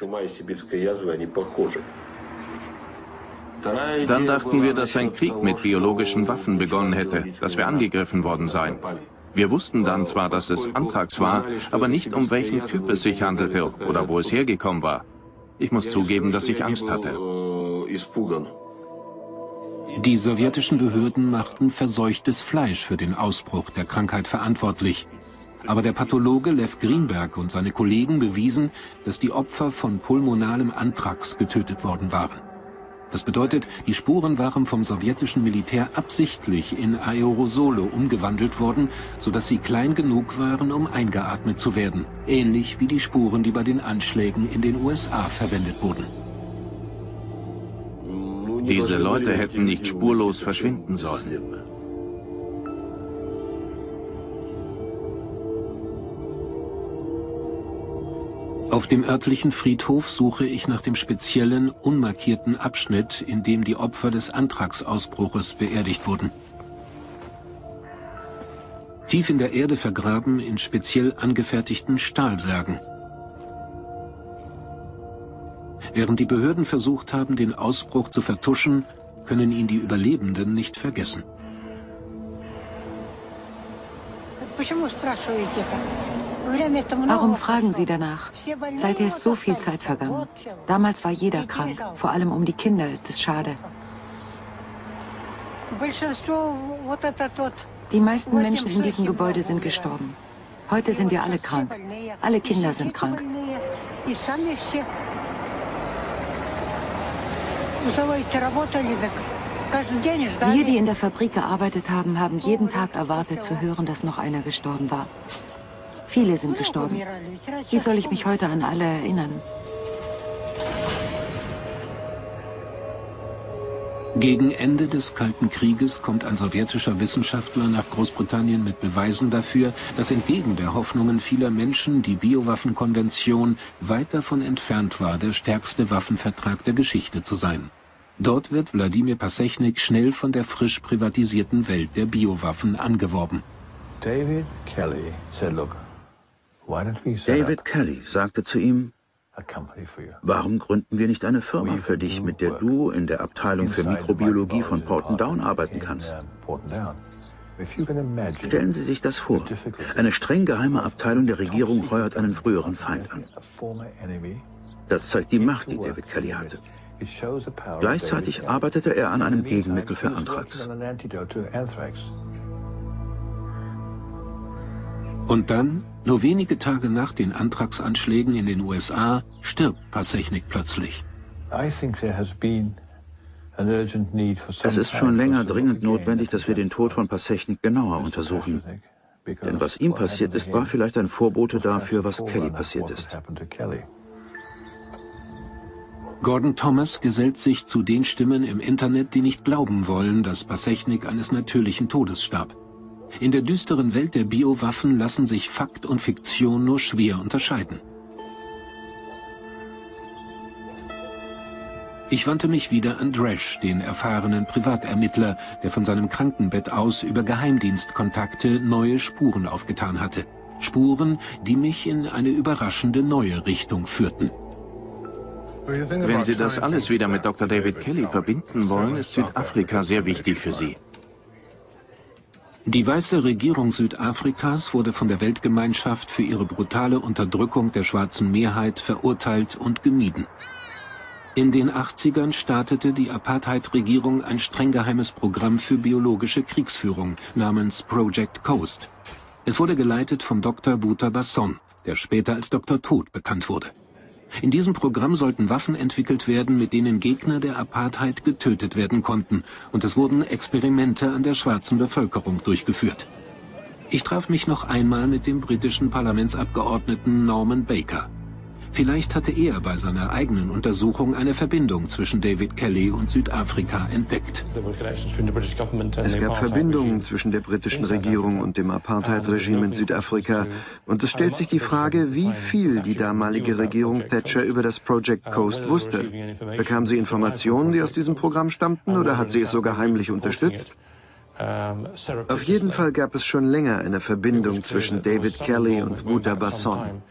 Dann dachten wir, dass ein Krieg mit biologischen Waffen begonnen hätte, dass wir angegriffen worden seien. Wir wussten dann zwar, dass es Anthrax war, aber nicht, um welchen Typ es sich handelte oder wo es hergekommen war. Ich muss zugeben, dass ich Angst hatte. Die sowjetischen Behörden machten verseuchtes Fleisch für den Ausbruch der Krankheit verantwortlich. Aber der Pathologe Lev Greenberg und seine Kollegen bewiesen, dass die Opfer von pulmonalem Anthrax getötet worden waren. Das bedeutet, die Spuren waren vom sowjetischen Militär absichtlich in Aerosole umgewandelt worden, sodass sie klein genug waren, um eingeatmet zu werden. Ähnlich wie die Spuren, die bei den Anschlägen in den U S A verwendet wurden. Diese Leute hätten nicht spurlos verschwinden sollen. Auf dem örtlichen Friedhof suche ich nach dem speziellen, unmarkierten Abschnitt, in dem die Opfer des Anthrax-Ausbruches beerdigt wurden. Tief in der Erde vergraben in speziell angefertigten Stahlsärgen. Während die Behörden versucht haben, den Ausbruch zu vertuschen, können ihn die Überlebenden nicht vergessen. Warum fragen Sie danach? Seither ist so viel Zeit vergangen. Damals war jeder krank. Vor allem um die Kinder ist es schade. Die meisten Menschen in diesem Gebäude sind gestorben. Heute sind wir alle krank. Alle Kinder sind krank. Wir, die in der Fabrik gearbeitet haben, haben jeden Tag erwartet zu hören, dass noch einer gestorben war. Viele sind gestorben. Wie soll ich mich heute an alle erinnern? Gegen Ende des Kalten Krieges kommt ein sowjetischer Wissenschaftler nach Großbritannien mit Beweisen dafür, dass entgegen der Hoffnungen vieler Menschen die Biowaffenkonvention weit davon entfernt war, der stärkste Waffenvertrag der Geschichte zu sein. Dort wird Wladimir Passechnik schnell von der frisch privatisierten Welt der Biowaffen angeworben. David Kelly said, look, why don't we set David up Kelly sagte zu ihm, a company for you? warum gründen wir nicht eine Firma für dich, mit der du in der Abteilung für Mikrobiologie von Porton Down arbeiten kannst? Stellen Sie sich das vor. Eine streng geheime Abteilung der Regierung heuert einen früheren Feind an. Das zeigt die Macht, die David Kelly hatte. Gleichzeitig arbeitete er an einem Gegenmittel für Anthrax. Und dann, nur wenige Tage nach den Anthrax-Anschlägen in den U S A, stirbt Passechnik plötzlich. Es ist schon länger dringend notwendig, dass wir den Tod von Passechnik genauer untersuchen. Denn was ihm passiert ist, war vielleicht ein Vorbote dafür, was Kelly passiert ist. Gordon Thomas gesellt sich zu den Stimmen im Internet, die nicht glauben wollen, dass Passechnik eines natürlichen Todes starb. In der düsteren Welt der Biowaffen lassen sich Fakt und Fiktion nur schwer unterscheiden. Ich wandte mich wieder an Dresch, den erfahrenen Privatermittler, der von seinem Krankenbett aus über Geheimdienstkontakte neue Spuren aufgetan hatte. Spuren, die mich in eine überraschende neue Richtung führten. Wenn Sie das alles wieder mit Doktor David Kelly verbinden wollen, ist Südafrika sehr wichtig für Sie. Die weiße Regierung Südafrikas wurde von der Weltgemeinschaft für ihre brutale Unterdrückung der schwarzen Mehrheit verurteilt und gemieden. In den achtzigern startete die Apartheid-Regierung ein streng geheimes Programm für biologische Kriegsführung namens Project Coast. Es wurde geleitet von Doktor Buta Basson, der später als Doktor Tod bekannt wurde. In diesem Programm sollten Waffen entwickelt werden, mit denen Gegner der Apartheid getötet werden konnten, und es wurden Experimente an der schwarzen Bevölkerung durchgeführt. Ich traf mich noch einmal mit dem britischen Parlamentsabgeordneten Norman Baker. Vielleicht hatte er bei seiner eigenen Untersuchung eine Verbindung zwischen David Kelly und Südafrika entdeckt. Es gab Verbindungen zwischen der britischen Regierung und dem Apartheid-Regime in Südafrika. Und es stellt sich die Frage, wie viel die damalige Regierung Thatcher über das Project Coast wusste. Bekam sie Informationen, die aus diesem Programm stammten, oder hat sie es sogar heimlich unterstützt? Auf jeden Fall gab es schon länger eine Verbindung zwischen David Kelly und Wouter Basson.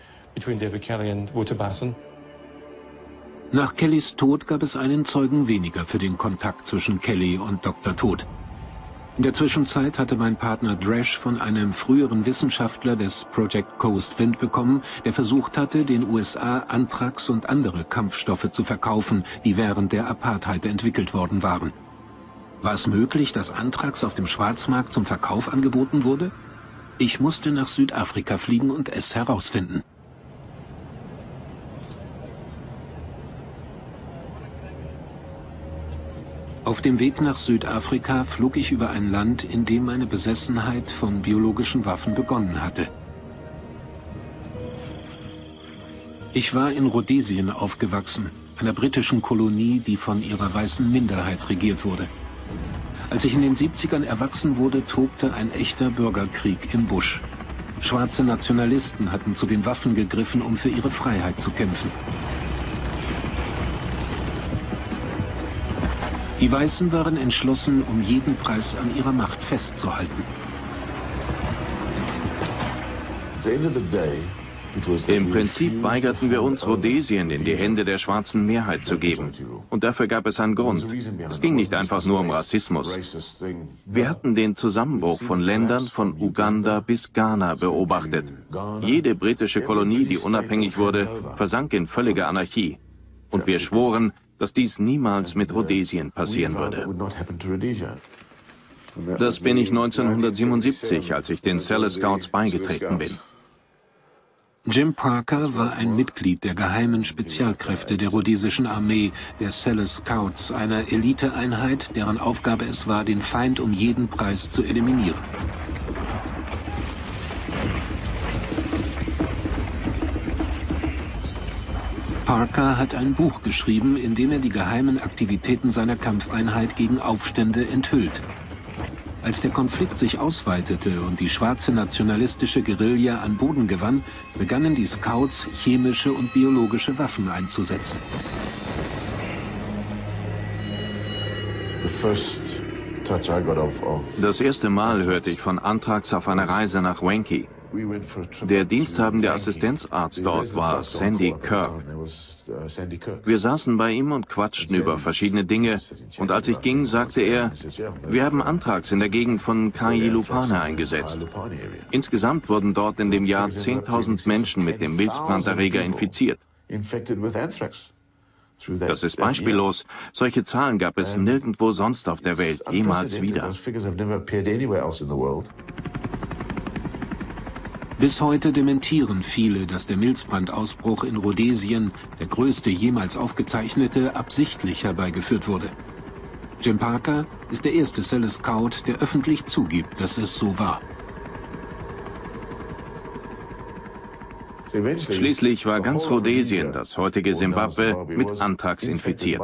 Nach Kellys Tod gab es einen Zeugen weniger für den Kontakt zwischen Kelly und Doktor Tod. In der Zwischenzeit hatte mein Partner Dresch von einem früheren Wissenschaftler des Project Coast Wind bekommen, der versucht hatte, den U S A Anthrax und andere Kampfstoffe zu verkaufen, die während der Apartheid entwickelt worden waren. War es möglich, dass Anthrax auf dem Schwarzmarkt zum Verkauf angeboten wurde? Ich musste nach Südafrika fliegen und es herausfinden. Auf dem Weg nach Südafrika flog ich über ein Land, in dem meine Besessenheit von biologischen Waffen begonnen hatte. Ich war in Rhodesien aufgewachsen, einer britischen Kolonie, die von ihrer weißen Minderheit regiert wurde. Als ich in den siebzigern erwachsen wurde, tobte ein echter Bürgerkrieg im Busch. Schwarze Nationalisten hatten zu den Waffen gegriffen, um für ihre Freiheit zu kämpfen. Die Weißen waren entschlossen, um jeden Preis an ihrer Macht festzuhalten. Im Prinzip weigerten wir uns, Rhodesien in die Hände der schwarzen Mehrheit zu geben. Und dafür gab es einen Grund. Es ging nicht einfach nur um Rassismus. Wir hatten den Zusammenbruch von Ländern von Uganda bis Ghana beobachtet. Jede britische Kolonie, die unabhängig wurde, versank in völlige Anarchie. Und wir schworen, dass dies niemals mit Rhodesien passieren würde. Das bin ich neunzehnhundertsiebenundsiebzig, als ich den Celle Scouts beigetreten bin. Jim Parker war ein Mitglied der geheimen Spezialkräfte der rhodesischen Armee, der Celle Scouts, einer Eliteeinheit, deren Aufgabe es war, den Feind um jeden Preis zu eliminieren. Parker hat ein Buch geschrieben, in dem er die geheimen Aktivitäten seiner Kampfeinheit gegen Aufstände enthüllt. Als der Konflikt sich ausweitete und die schwarze nationalistische Guerilla an Boden gewann, begannen die Scouts, chemische und biologische Waffen einzusetzen. Das erste Mal hörte ich von Anthrax auf einer Reise nach Wankie. Der diensthabende Assistenzarzt dort war Sandy Kirk. Wir saßen bei ihm und quatschten über verschiedene Dinge. Und als ich ging, sagte er, wir haben Anthrax in der Gegend von Kailupane eingesetzt. Insgesamt wurden dort in dem Jahr zehntausend Menschen mit dem Milzbranderreger infiziert. Das ist beispiellos. Solche Zahlen gab es nirgendwo sonst auf der Welt jemals wieder. Bis heute dementieren viele, dass der Milzbrandausbruch in Rhodesien, der größte jemals aufgezeichnete, absichtlich herbeigeführt wurde. Jim Parker ist der erste Celle Scout, der öffentlich zugibt, dass es so war. Schließlich war ganz Rhodesien, das heutige Simbabwe, mit Anthrax infiziert.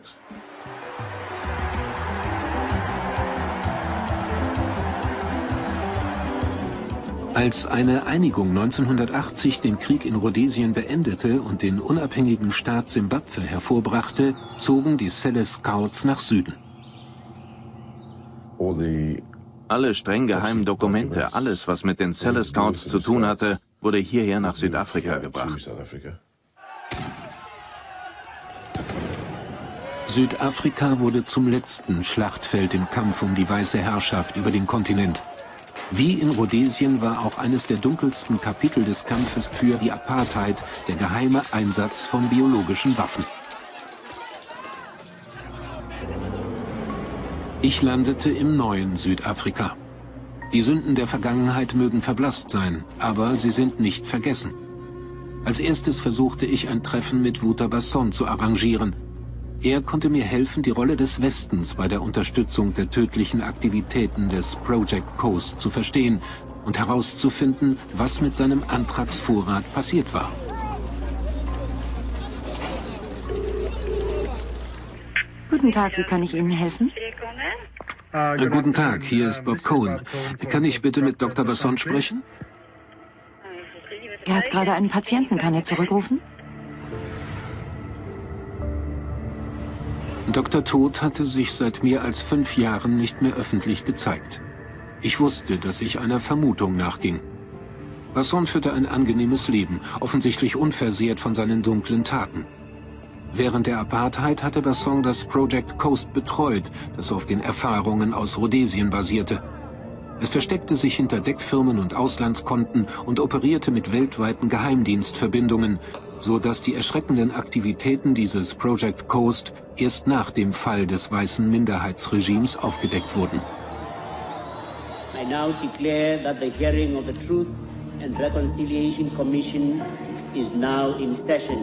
Als eine Einigung neunzehnhundertachtzig den Krieg in Rhodesien beendete und den unabhängigen Staat Simbabwe hervorbrachte, zogen die Celle Scouts nach Süden. Alle streng geheimen Dokumente, alles, was mit den Celle Scouts zu tun hatte, wurde hierher nach Südafrika gebracht. Südafrika wurde zum letzten Schlachtfeld im Kampf um die weiße Herrschaft über den Kontinent. Wie in Rhodesien war auch eines der dunkelsten Kapitel des Kampfes für die Apartheid der geheime Einsatz von biologischen Waffen. Ich landete im neuen Südafrika. Die Sünden der Vergangenheit mögen verblasst sein, aber sie sind nicht vergessen. Als erstes versuchte ich, ein Treffen mit Wouter Basson zu arrangieren. Er konnte mir helfen, die Rolle des Westens bei der Unterstützung der tödlichen Aktivitäten des Project Coast zu verstehen und herauszufinden, was mit seinem Anthrax-Vorrat passiert war. Guten Tag, wie kann ich Ihnen helfen? Äh, guten Tag, hier ist Bob Cohen. Kann ich bitte mit Doktor Basson sprechen? Er hat gerade einen Patienten. Kann er zurückrufen? Doktor Tod hatte sich seit mehr als fünf Jahren nicht mehr öffentlich gezeigt. Ich wusste, dass ich einer Vermutung nachging. Basson führte ein angenehmes Leben, offensichtlich unversehrt von seinen dunklen Taten. Während der Apartheid hatte Basson das Project Coast betreut, das auf den Erfahrungen aus Rhodesien basierte. Es versteckte sich hinter Deckfirmen und Auslandskonten und operierte mit weltweiten Geheimdienstverbindungen, so dass die erschreckenden Aktivitäten dieses Project Coast erst nach dem Fall des weißen Minderheitsregimes aufgedeckt wurden. I now declare that the hearing of the Truth and Reconciliation Commission is now in session.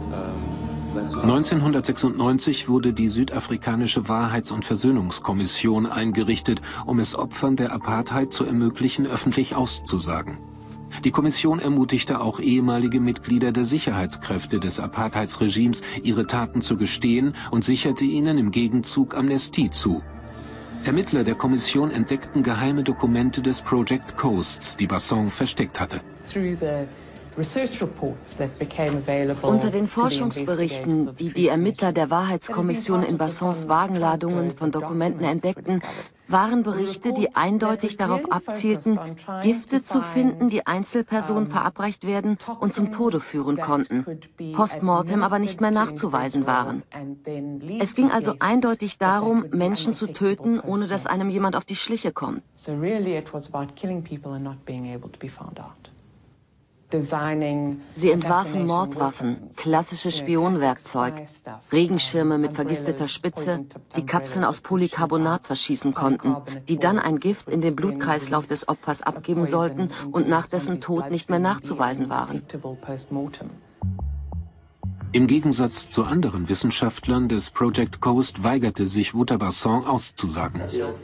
neunzehnhundertsechsundneunzig wurde die südafrikanische Wahrheits- und Versöhnungskommission eingerichtet, um es Opfern der Apartheid zu ermöglichen, öffentlich auszusagen. Die Kommission ermutigte auch ehemalige Mitglieder der Sicherheitskräfte des Apartheidsregimes, ihre Taten zu gestehen und sicherte ihnen im Gegenzug Amnestie zu. Ermittler der Kommission entdeckten geheime Dokumente des Project Coasts, die Basson versteckt hatte. Unter den Forschungsberichten, die die Ermittler der Wahrheitskommission in Bassons Wagenladungen von Dokumenten entdeckten, waren Berichte, die eindeutig darauf abzielten, Gifte zu finden, die Einzelpersonen verabreicht werden und zum Tode führen konnten, postmortem aber nicht mehr nachzuweisen waren. Es ging also eindeutig darum, Menschen zu töten, ohne dass einem jemand auf die Schliche kommt. Sie entwarfen Mordwaffen, klassisches Spionwerkzeug, Regenschirme mit vergifteter Spitze, die Kapseln aus Polycarbonat verschießen konnten, die dann ein Gift in den Blutkreislauf des Opfers abgeben sollten und nach dessen Tod nicht mehr nachzuweisen waren. Im Gegensatz zu anderen Wissenschaftlern des Project Coast weigerte sich Wouter Basson auszusagen.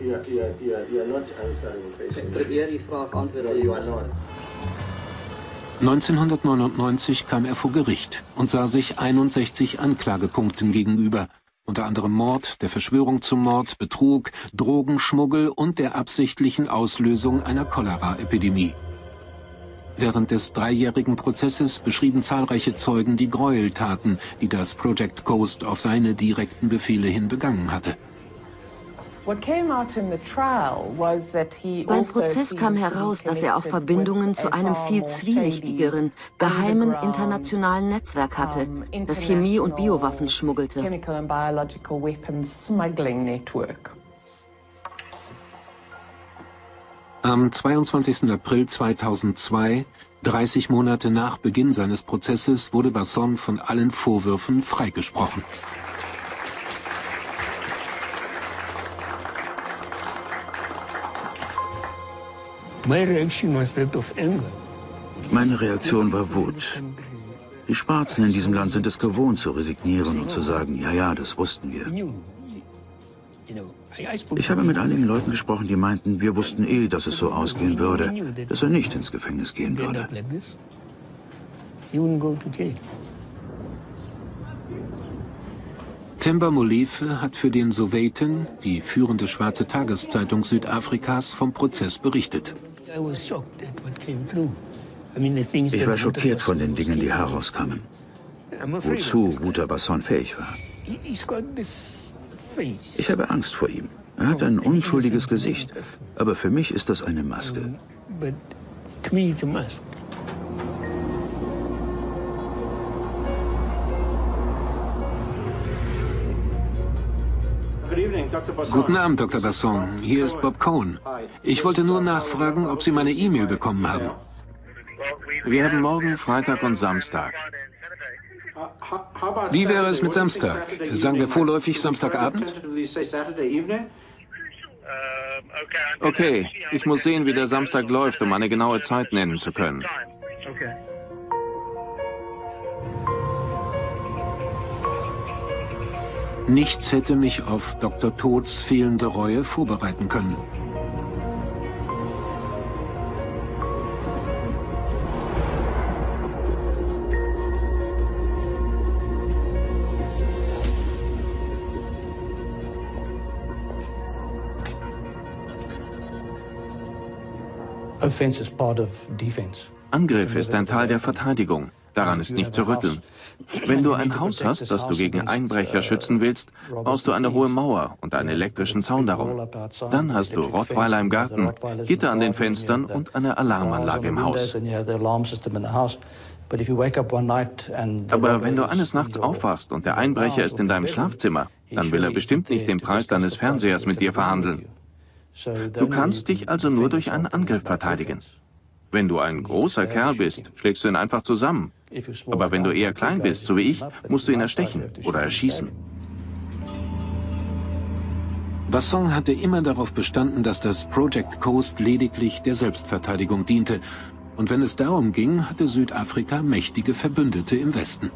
neunzehnhundertneunundneunzig kam er vor Gericht und sah sich einundsechzig Anklagepunkten gegenüber, unter anderem Mord, der Verschwörung zum Mord, Betrug, Drogenschmuggel und der absichtlichen Auslösung einer Cholera-Epidemie. Während des dreijährigen Prozesses beschrieben zahlreiche Zeugen die Gräueltaten, die das Project Coast auf seine direkten Befehle hin begangen hatte. Beim Prozess kam heraus, dass er auch Verbindungen zu einem viel zwielichtigeren, geheimen internationalen Netzwerk hatte, das Chemie- und Biowaffen schmuggelte. Am zweiundzwanzigsten April zweitausendzwei, dreißig Monate nach Beginn seines Prozesses, wurde Basson von allen Vorwürfen freigesprochen. Meine Reaktion war Wut. Die Schwarzen in diesem Land sind es gewohnt, zu resignieren und zu sagen, ja, ja, das wussten wir. Ich habe mit einigen Leuten gesprochen, die meinten, wir wussten eh, dass es so ausgehen würde, dass er nicht ins Gefängnis gehen würde. Themba Molefe hat für den Sowetan, die führende schwarze Tageszeitung Südafrikas, vom Prozess berichtet. Ich war schockiert von den Dingen, die herauskamen. Wozu Wouter Basson fähig war. Ich habe Angst vor ihm. Er hat ein unschuldiges Gesicht. Aber für mich ist das eine Maske. Guten Abend, Doktor Basson. Hier ist Bob Cohen. Ich wollte nur nachfragen, ob Sie meine E-Mail bekommen haben. Wir haben morgen Freitag und Samstag. Wie wäre es mit Samstag? Sagen wir vorläufig Samstagabend? Okay, ich muss sehen, wie der Samstag läuft, um eine genaue Zeit nennen zu können. Nichts hätte mich auf Doktor Tods fehlende Reue vorbereiten können. Angriff ist ein Teil der Verteidigung. Daran ist nicht zu rütteln. Wenn du ein Haus hast, das du gegen Einbrecher schützen willst, baust du eine hohe Mauer und einen elektrischen Zaun darum. Dann hast du Rottweiler im Garten, Gitter an den Fenstern und eine Alarmanlage im Haus. Aber wenn du eines Nachts aufwachst und der Einbrecher ist in deinem Schlafzimmer, dann will er bestimmt nicht den Preis deines Fernsehers mit dir verhandeln. Du kannst dich also nur durch einen Angriff verteidigen. Wenn du ein großer Kerl bist, schlägst du ihn einfach zusammen. Aber wenn du eher klein bist, so wie ich, musst du ihn erstechen oder erschießen. Basson hatte immer darauf bestanden, dass das Project Coast lediglich der Selbstverteidigung diente. Und wenn es darum ging, hatte Südafrika mächtige Verbündete im Westen.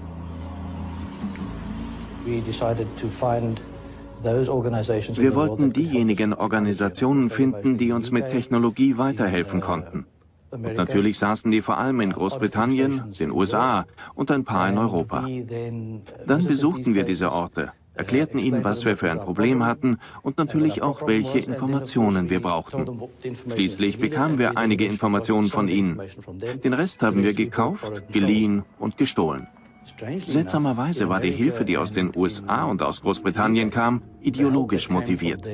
Wir wollten diejenigen Organisationen finden, die uns mit Technologie weiterhelfen konnten. Und natürlich saßen die vor allem in Großbritannien, den U S A und ein paar in Europa. Dann besuchten wir diese Orte, erklärten ihnen, was wir für ein Problem hatten und natürlich auch, welche Informationen wir brauchten. Schließlich bekamen wir einige Informationen von ihnen. Den Rest haben wir gekauft, geliehen und gestohlen. Seltsamerweise war die Hilfe, die aus den U S A und aus Großbritannien kam, ideologisch motiviert.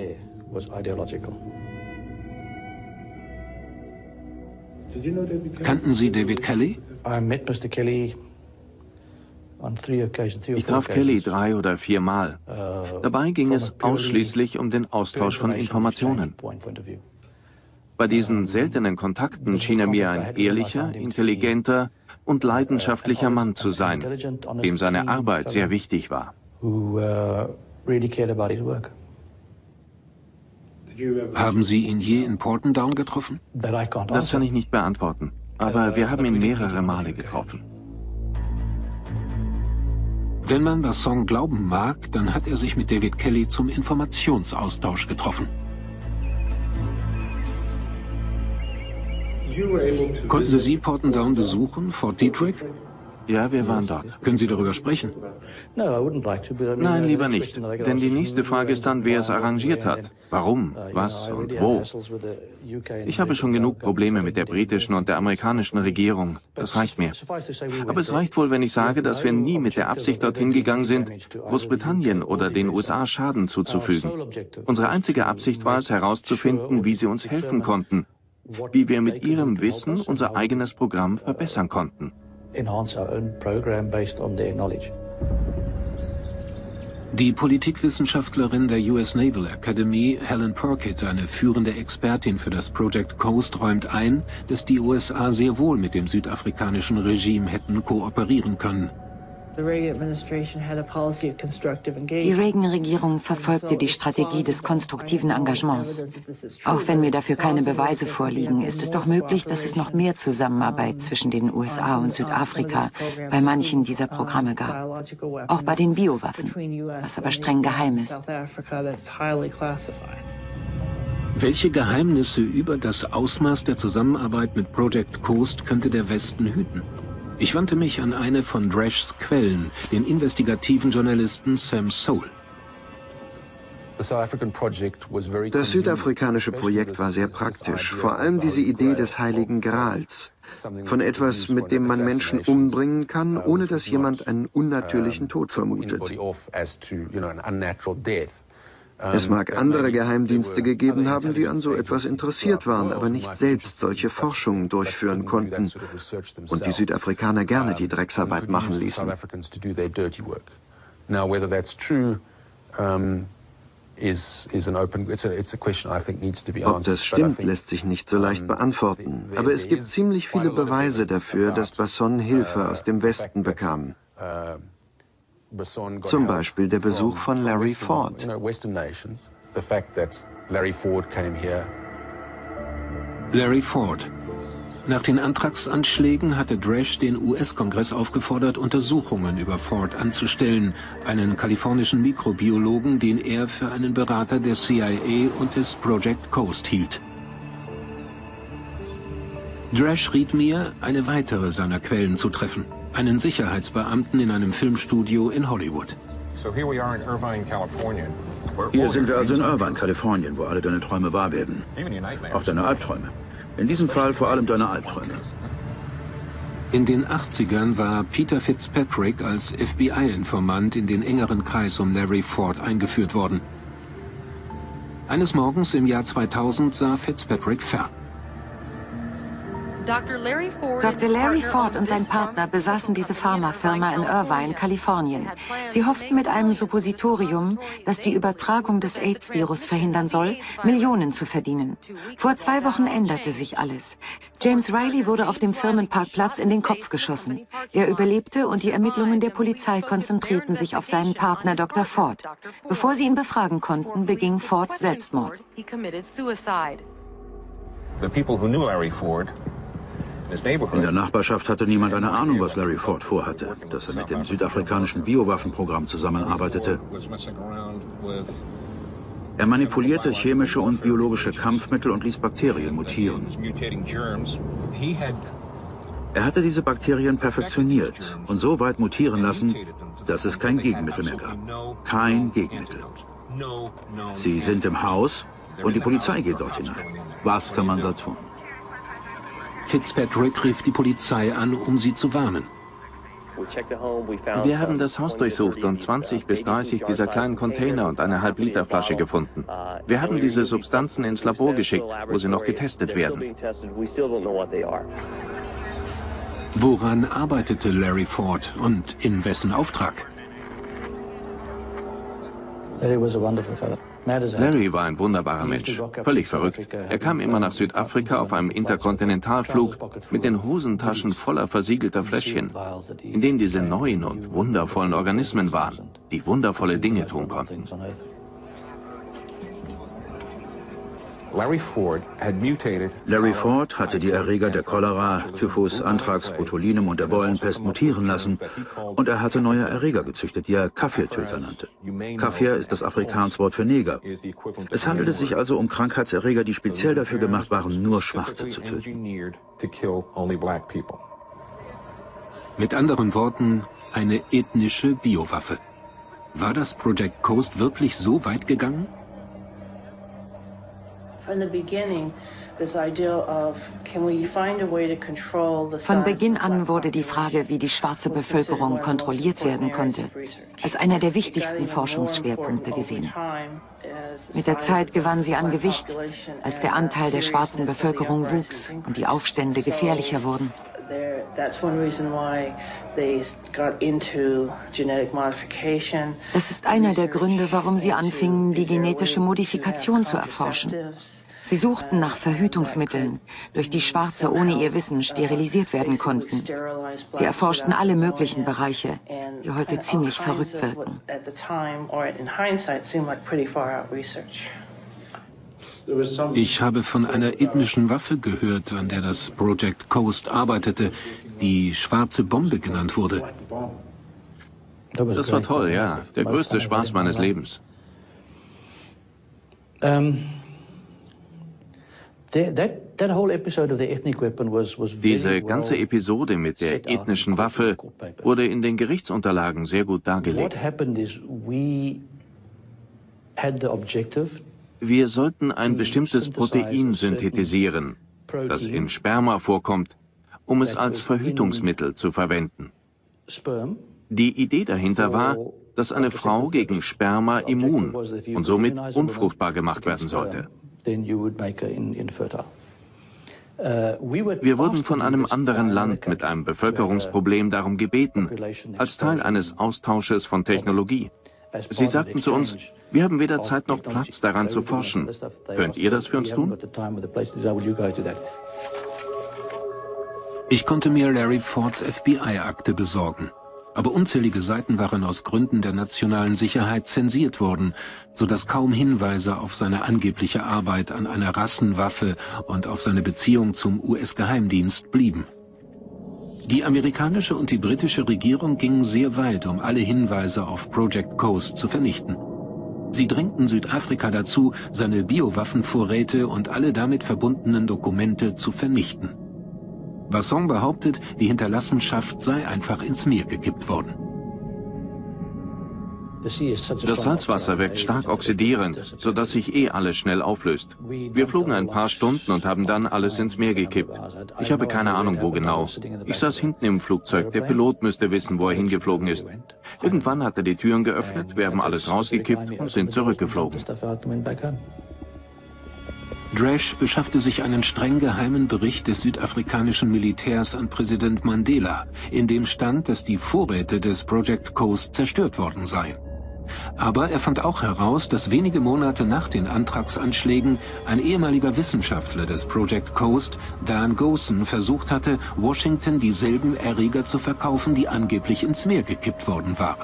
Kannten Sie David Kelly? Ich traf Kelly drei oder vier Mal. Dabei ging es ausschließlich um den Austausch von Informationen. Bei diesen seltenen Kontakten schien er mir ein ehrlicher, intelligenter und leidenschaftlicher Mann zu sein, dem seine Arbeit sehr wichtig war. Haben Sie ihn je in Portendown getroffen? Das kann ich nicht beantworten, aber wir haben ihn mehrere Male getroffen. Wenn man Basson glauben mag, dann hat er sich mit David Kelly zum Informationsaustausch getroffen. Konnten Sie Portendown besuchen, Fort Detrick? Ja, wir waren dort. Können Sie darüber sprechen? Nein, lieber nicht. Denn die nächste Frage ist dann, wer es arrangiert hat. Warum, was und wo. Ich habe schon genug Probleme mit der britischen und der amerikanischen Regierung. Das reicht mir. Aber es reicht wohl, wenn ich sage, dass wir nie mit der Absicht dorthin gegangen sind, Großbritannien oder den U S A Schaden zuzufügen. Unsere einzige Absicht war es, herauszufinden, wie sie uns helfen konnten, wie wir mit ihrem Wissen unser eigenes Programm verbessern konnten. Die Politikwissenschaftlerin der U S Naval Academy, Helen Perkett, eine führende Expertin für das Project Coast, räumt ein, dass die U S A sehr wohl mit dem südafrikanischen Regime hätten kooperieren können. Die Reagan-Regierung verfolgte die Strategie des konstruktiven Engagements. Auch wenn mir dafür keine Beweise vorliegen, ist es doch möglich, dass es noch mehr Zusammenarbeit zwischen den U S A und Südafrika bei manchen dieser Programme gab. Auch bei den Biowaffen, was aber streng geheim ist. Welche Geheimnisse über das Ausmaß der Zusammenarbeit mit Project Coast könnte der Westen hüten? Ich wandte mich an eine von Dreshs Quellen, den investigativen Journalisten Sam Soul. Das südafrikanische Projekt war sehr praktisch, vor allem diese Idee des Heiligen Grals, von etwas, mit dem man Menschen umbringen kann, ohne dass jemand einen unnatürlichen Tod vermutet. Es mag andere Geheimdienste gegeben haben, die an so etwas interessiert waren, aber nicht selbst solche Forschungen durchführen konnten und die Südafrikaner gerne die Drecksarbeit machen ließen. Ob das stimmt, lässt sich nicht so leicht beantworten, aber es gibt ziemlich viele Beweise dafür, dass Basson Hilfe aus dem Westen bekam. Zum Beispiel der Besuch von Larry Ford. Larry Ford. Nach den Antragsanschlägen hatte Dresch den U S-Kongress aufgefordert, Untersuchungen über Ford anzustellen, einen kalifornischen Mikrobiologen, den er für einen Berater der C I A und des Project Coast hielt. Dresch riet mir, eine weitere seiner Quellen zu treffen. Einen Sicherheitsbeamten in einem Filmstudio in Hollywood. Hier sind wir also in Irvine, Kalifornien, wo alle deine Träume wahr werden. Auch deine Albträume. In diesem Fall vor allem deine Albträume. In den achtzigern war Peter Fitzpatrick als F B I-Informant in den engeren Kreis um Larry Ford eingeführt worden. Eines Morgens im Jahr zweitausend sah Fitzpatrick fern. Doktor Larry Ford und sein Partner besaßen diese Pharmafirma in Irvine, Kalifornien. Sie hofften mit einem Suppositorium, das die Übertragung des AIDS-Virus verhindern soll, Millionen zu verdienen. Vor zwei Wochen änderte sich alles. James Riley wurde auf dem Firmenparkplatz in den Kopf geschossen. Er überlebte und die Ermittlungen der Polizei konzentrierten sich auf seinen Partner Doktor Ford. Bevor sie ihn befragen konnten, beging Ford Selbstmord. The people who knew Larry Ford in der Nachbarschaft hatte niemand eine Ahnung, was Larry Ford vorhatte, dass er mit dem südafrikanischen Biowaffenprogramm zusammenarbeitete. Er manipulierte chemische und biologische Kampfmittel und ließ Bakterien mutieren. Er hatte diese Bakterien perfektioniert und so weit mutieren lassen, dass es kein Gegenmittel mehr gab. Kein Gegenmittel. Sie sind im Haus und die Polizei geht dort hinein. Was kann man da tun? Fitzpatrick rief die Polizei an, um sie zu warnen. Wir haben das Haus durchsucht und zwanzig bis dreißig dieser kleinen Container und eine Halb-Liter-Flasche gefunden. Wir haben diese Substanzen ins Labor geschickt, wo sie noch getestet werden. Woran arbeitete Larry Ford und in wessen Auftrag? Larry war ein wunderbarer Mensch, völlig verrückt. Er kam immer nach Südafrika auf einem Interkontinentalflug mit den Hosentaschen voller versiegelter Fläschchen, in denen diese neuen und wundervollen Organismen waren, die wundervolle Dinge tun konnten. Larry Ford hatte die Erreger der Cholera, Typhus, Anthrax, Botulinum und der Beulenpest mutieren lassen und er hatte neue Erreger gezüchtet, die er Kafirtöter nannte. Kafir ist das Afrikanswort für Neger. Es handelte sich also um Krankheitserreger, die speziell dafür gemacht waren, nur Schwarze zu töten. Mit anderen Worten, eine ethnische Biowaffe. War das Project Coast wirklich so weit gegangen? Von Beginn an wurde die Frage, wie die schwarze Bevölkerung kontrolliert werden konnte, als einer der wichtigsten Forschungsschwerpunkte gesehen. Mit der Zeit gewann sie an Gewicht, als der Anteil der schwarzen Bevölkerung wuchs und die Aufstände gefährlicher wurden. Das ist einer der Gründe, warum sie anfingen, die genetische Modifikation zu erforschen. Sie suchten nach Verhütungsmitteln, durch die Schwarze ohne ihr Wissen sterilisiert werden konnten. Sie erforschten alle möglichen Bereiche, die heute ziemlich verrückt wirken. Ich habe von einer ethnischen Waffe gehört, an der das Project Coast arbeitete, die schwarze Bombe genannt wurde. Das war toll, ja. Der größte Spaß meines Lebens. Diese ganze Episode mit der ethnischen Waffe wurde in den Gerichtsunterlagen sehr gut dargelegt. Wir sollten ein bestimmtes Protein synthetisieren, das in Sperma vorkommt, um es als Verhütungsmittel zu verwenden. Die Idee dahinter war, dass eine Frau gegen Sperma immun und somit unfruchtbar gemacht werden sollte. Wir wurden von einem anderen Land mit einem Bevölkerungsproblem darum gebeten, als Teil eines Austausches von Technologie. Sie sagten zu uns, wir haben weder Zeit noch Platz, daran zu forschen. Könnt ihr das für uns tun? Ich konnte mir Larry Fords F B I-Akte besorgen. Aber unzählige Seiten waren aus Gründen der nationalen Sicherheit zensiert worden, sodass kaum Hinweise auf seine angebliche Arbeit an einer Rassenwaffe und auf seine Beziehung zum U S-Geheimdienst blieben. Die amerikanische und die britische Regierung gingen sehr weit, um alle Hinweise auf Project Coast zu vernichten. Sie drängten Südafrika dazu, seine Biowaffenvorräte und alle damit verbundenen Dokumente zu vernichten. Basson behauptet, die Hinterlassenschaft sei einfach ins Meer gekippt worden. Das Salzwasser wirkt stark oxidierend, sodass sich eh alles schnell auflöst. Wir flogen ein paar Stunden und haben dann alles ins Meer gekippt. Ich habe keine Ahnung, wo genau. Ich saß hinten im Flugzeug, der Pilot müsste wissen, wo er hingeflogen ist. Irgendwann hat er die Türen geöffnet, wir haben alles rausgekippt und sind zurückgeflogen. Dresch beschaffte sich einen streng geheimen Bericht des südafrikanischen Militärs an Präsident Mandela, in dem stand, dass die Vorräte des Project Coast zerstört worden seien. Aber er fand auch heraus, dass wenige Monate nach den Antragsanschlägen ein ehemaliger Wissenschaftler des Project Coast, Dan Gosen, versucht hatte, Washington dieselben Erreger zu verkaufen, die angeblich ins Meer gekippt worden waren.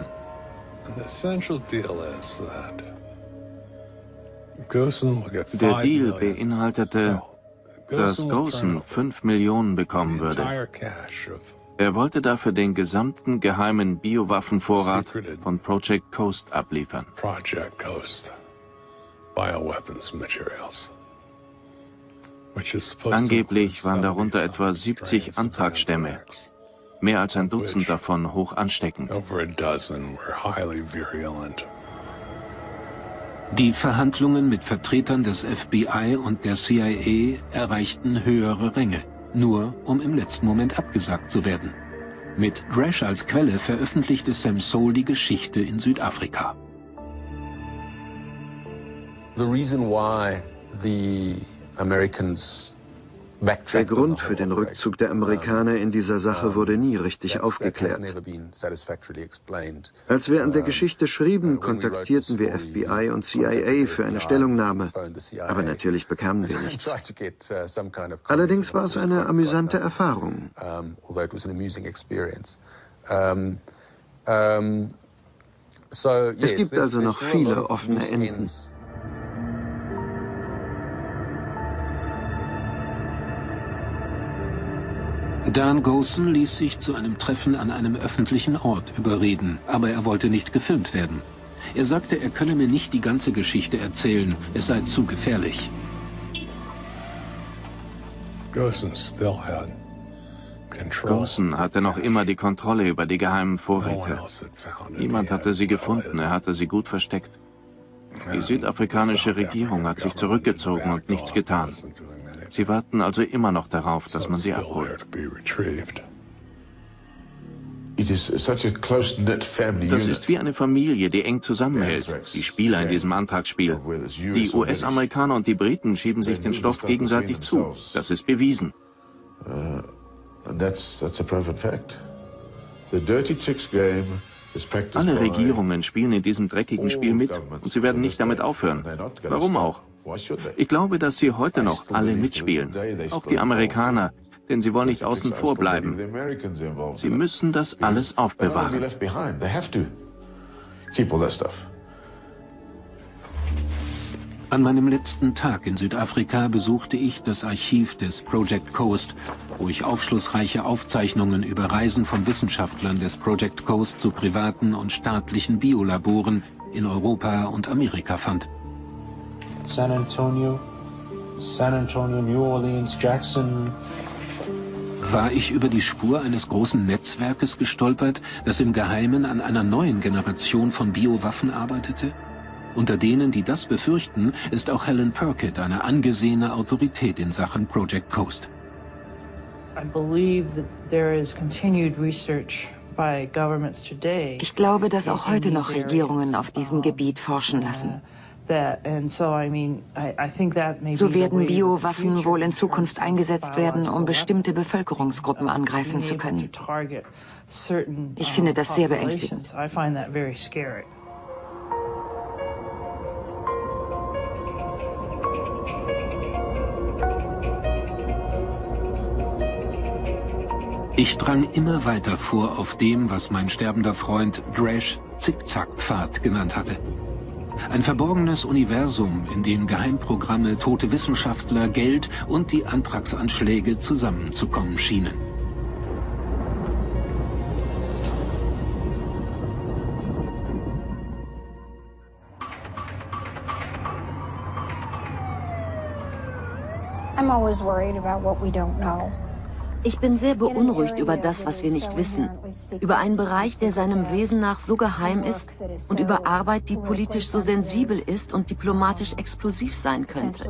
Der Deal beinhaltete, dass Gosen fünf Millionen bekommen würde. Er wollte dafür den gesamten geheimen Biowaffenvorrat von Project Coast abliefern. Angeblich waren darunter etwa siebzig Antragsstämme, mehr als ein Dutzend davon hoch ansteckend. Die Verhandlungen mit Vertretern des F B I und der C I A erreichten höhere Ränge, nur um im letzten Moment abgesagt zu werden. Mit Dresch als Quelle veröffentlichte Sam Soul die Geschichte in Südafrika. The reason why the Americans Der Grund für den Rückzug der Amerikaner in dieser Sache wurde nie richtig aufgeklärt. Als wir an der Geschichte schrieben, kontaktierten wir F B I und C I A für eine Stellungnahme, aber natürlich bekamen wir nichts. Allerdings war es eine amüsante Erfahrung. Es gibt also noch viele offene Enden. Dan Gosen ließ sich zu einem Treffen an einem öffentlichen Ort überreden, aber er wollte nicht gefilmt werden. Er sagte, er könne mir nicht die ganze Geschichte erzählen, es sei zu gefährlich. Gosen hatte noch immer die Kontrolle über die geheimen Vorräte. Niemand hatte sie gefunden, er hatte sie gut versteckt. Die südafrikanische Regierung hat sich zurückgezogen und nichts getan. Sie warten also immer noch darauf, dass man sie abholt. Das ist wie eine Familie, die eng zusammenhält, die Spieler in diesem Antragsspiel. Die U S-Amerikaner und die Briten schieben sich den Stoff gegenseitig zu. Das ist bewiesen. Alle Regierungen spielen in diesem dreckigen Spiel mit und sie werden nicht damit aufhören. Warum auch? Ich glaube, dass sie heute noch alle mitspielen, auch die Amerikaner, denn sie wollen nicht außen vor bleiben. Sie müssen das alles aufbewahren. An meinem letzten Tag in Südafrika besuchte ich das Archiv des Project Coast, wo ich aufschlussreiche Aufzeichnungen über Reisen von Wissenschaftlern des Project Coast zu privaten und staatlichen Biolaboren in Europa und Amerika fand. San Antonio, San Antonio, New Orleans, Jackson. War ich über die Spur eines großen Netzwerkes gestolpert, das im Geheimen an einer neuen Generation von Biowaffen arbeitete? Unter denen, die das befürchten, ist auch Helen Perkett eine angesehene Autorität in Sachen Project Coast. Ich glaube, dass auch heute noch Regierungen auf diesem Gebiet forschen lassen. So werden Biowaffen wohl in Zukunft eingesetzt werden, um bestimmte Bevölkerungsgruppen angreifen zu können. Ich finde das sehr beängstigend. Ich drang immer weiter vor auf dem, was mein sterbender Freund Dresch Zickzackpfad genannt hatte. Ein verborgenes Universum, in dem Geheimprogramme, tote Wissenschaftler, Geld und die Antragsanschläge zusammenzukommen schienen. I'm always worried about what we don't know. Ich bin sehr beunruhigt über das, was wir nicht wissen. Über einen Bereich, der seinem Wesen nach so geheim ist und über Arbeit, die politisch so sensibel ist und diplomatisch explosiv sein könnte.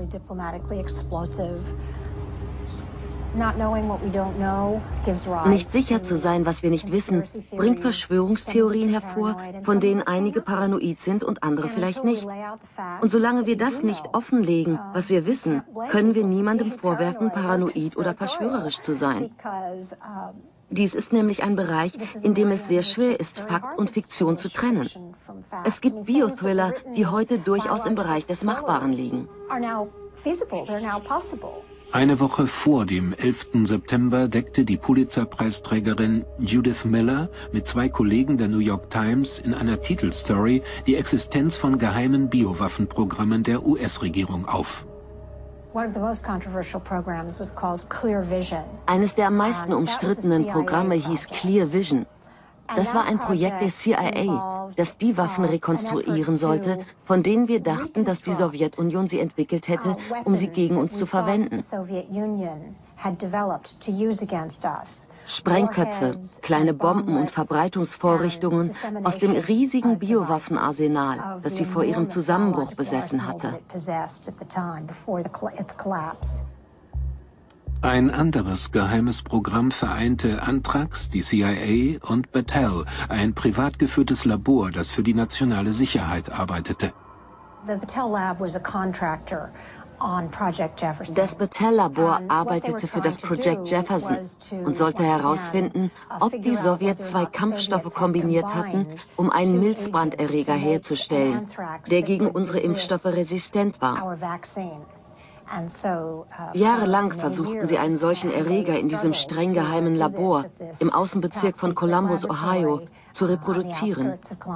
Nicht sicher zu sein, was wir nicht wissen, bringt Verschwörungstheorien hervor, von denen einige paranoid sind und andere vielleicht nicht. Und solange wir das nicht offenlegen, was wir wissen, können wir niemandem vorwerfen, paranoid oder verschwörerisch zu sein. Dies ist nämlich ein Bereich, in dem es sehr schwer ist, Fakt und Fiktion zu trennen. Es gibt Biothriller, die heute durchaus im Bereich des Machbaren liegen. Eine Woche vor dem elften September deckte die Pulitzer-Preisträgerin Judith Miller mit zwei Kollegen der New York Times in einer Titelstory die Existenz von geheimen Biowaffenprogrammen der U S-Regierung auf. Eines der am meisten umstrittenen Programme hieß Clear Vision. Das war ein Projekt der C I A, das die Waffen rekonstruieren sollte, von denen wir dachten, dass die Sowjetunion sie entwickelt hätte, um sie gegen uns zu verwenden. Sprengköpfe, kleine Bomben und Verbreitungsvorrichtungen aus dem riesigen Biowaffenarsenal, das sie vor ihrem Zusammenbruch besessen hatte. Ein anderes geheimes Programm vereinte Anthrax, die C I A und Battelle, ein privat geführtes Labor, das für die nationale Sicherheit arbeitete. Das Battelle-Labor arbeitete für das Projekt Jefferson und sollte herausfinden, ob die Sowjets zwei Kampfstoffe kombiniert hatten, um einen Milzbranderreger herzustellen, der gegen unsere Impfstoffe resistent war. Jahrelang versuchten sie einen solchen Erreger in diesem streng geheimen Labor im Außenbezirk von Columbus, Ohio, zu reproduzieren.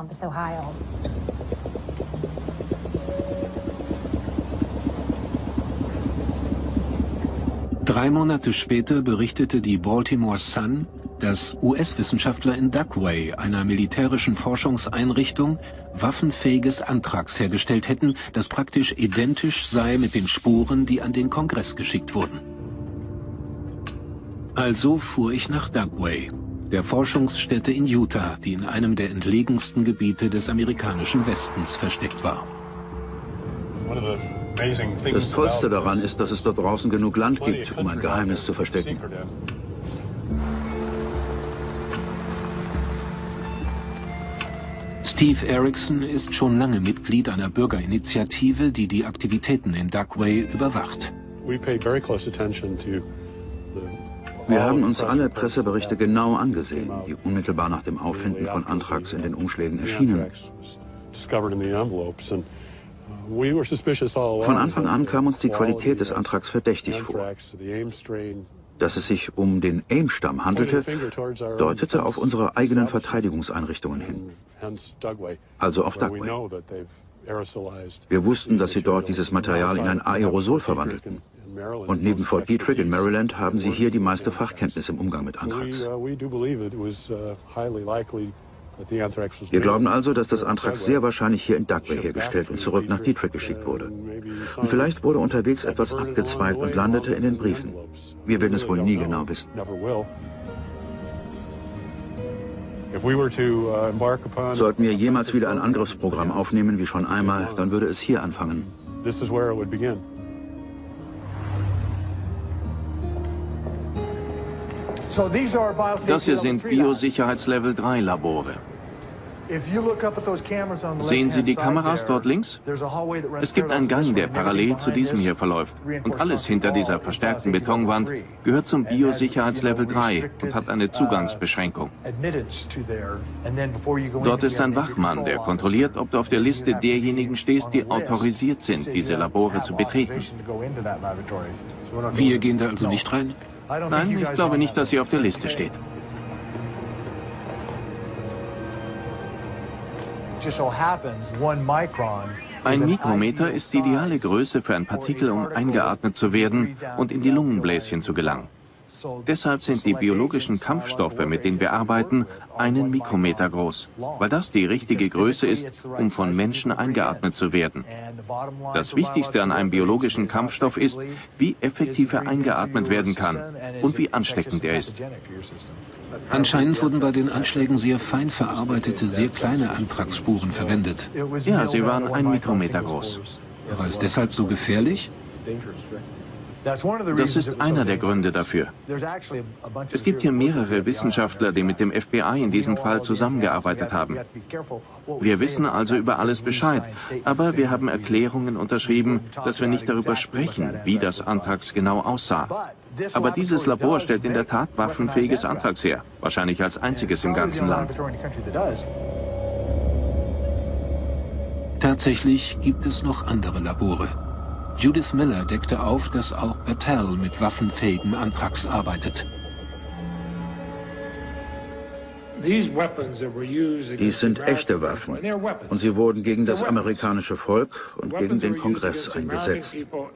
Drei Monate später berichtete die Baltimore Sun, dass U S-Wissenschaftler in Dugway, einer militärischen Forschungseinrichtung, waffenfähiges Anthrax hergestellt hätten, das praktisch identisch sei mit den Spuren, die an den Kongress geschickt wurden. Also fuhr ich nach Dugway, der Forschungsstätte in Utah, die in einem der entlegensten Gebiete des amerikanischen Westens versteckt war. Das Tollste daran ist, dass es dort draußen genug Land gibt, um ein Geheimnis zu verstecken. Steve Erickson ist schon lange Mitglied einer Bürgerinitiative, die die Aktivitäten in Dugway überwacht. Wir haben uns alle Presseberichte genau angesehen, die unmittelbar nach dem Auffinden von Anthrax in den Umschlägen erschienen. Von Anfang an kam uns die Qualität des Anthrax verdächtig vor. Dass es sich um den AIM-Stamm handelte, deutete auf unsere eigenen Verteidigungseinrichtungen hin, also auf Dugway. Wir wussten, dass sie dort dieses Material in ein Aerosol verwandelten. Und neben Fort Detrick in Maryland haben sie hier die meiste Fachkenntnis im Umgang mit Anthrax. Wir glauben also, dass das Anthrax sehr wahrscheinlich hier in Dugway hergestellt und zurück nach Detrick geschickt wurde. Und vielleicht wurde unterwegs etwas abgezweigt und landete in den Briefen. Wir werden es wohl nie genau wissen. Sollten wir jemals wieder ein Angriffsprogramm aufnehmen, wie schon einmal, dann würde es hier anfangen. Das hier sind Biosicherheitslevel drei Labore. Sehen Sie die Kameras dort links? Es gibt einen Gang, der parallel zu diesem hier verläuft. Und alles hinter dieser verstärkten Betonwand gehört zum Biosicherheitslevel drei und hat eine Zugangsbeschränkung. Dort ist ein Wachmann, der kontrolliert, ob du auf der Liste derjenigen stehst, die autorisiert sind, diese Labore zu betreten. Wir gehen da also nicht rein? Nein, ich glaube nicht, dass sie auf der Liste steht. Ein Mikrometer ist die ideale Größe für ein Partikel, um eingeatmet zu werden und in die Lungenbläschen zu gelangen. Deshalb sind die biologischen Kampfstoffe, mit denen wir arbeiten, einen Mikrometer groß, weil das die richtige Größe ist, um von Menschen eingeatmet zu werden. Das Wichtigste an einem biologischen Kampfstoff ist, wie effektiv er eingeatmet werden kann und wie ansteckend er ist. Anscheinend wurden bei den Anschlägen sehr fein verarbeitete, sehr kleine Anthraxspuren verwendet. Ja, sie waren ein Mikrometer groß. War es deshalb so gefährlich? Das ist einer der Gründe dafür. Es gibt hier mehrere Wissenschaftler, die mit dem F B I in diesem Fall zusammengearbeitet haben. Wir wissen also über alles Bescheid, aber wir haben Erklärungen unterschrieben, dass wir nicht darüber sprechen, wie das Anthrax genau aussah. Aber dieses Labor stellt in der Tat waffenfähiges Anthrax her, wahrscheinlich als einziges im ganzen Land. Tatsächlich gibt es noch andere Labore. Judith Miller deckte auf, dass auch Battelle mit waffenfähigem Anthrax arbeitet. Dies sind echte Waffen und sie wurden gegen das amerikanische Volk und gegen den Kongress eingesetzt.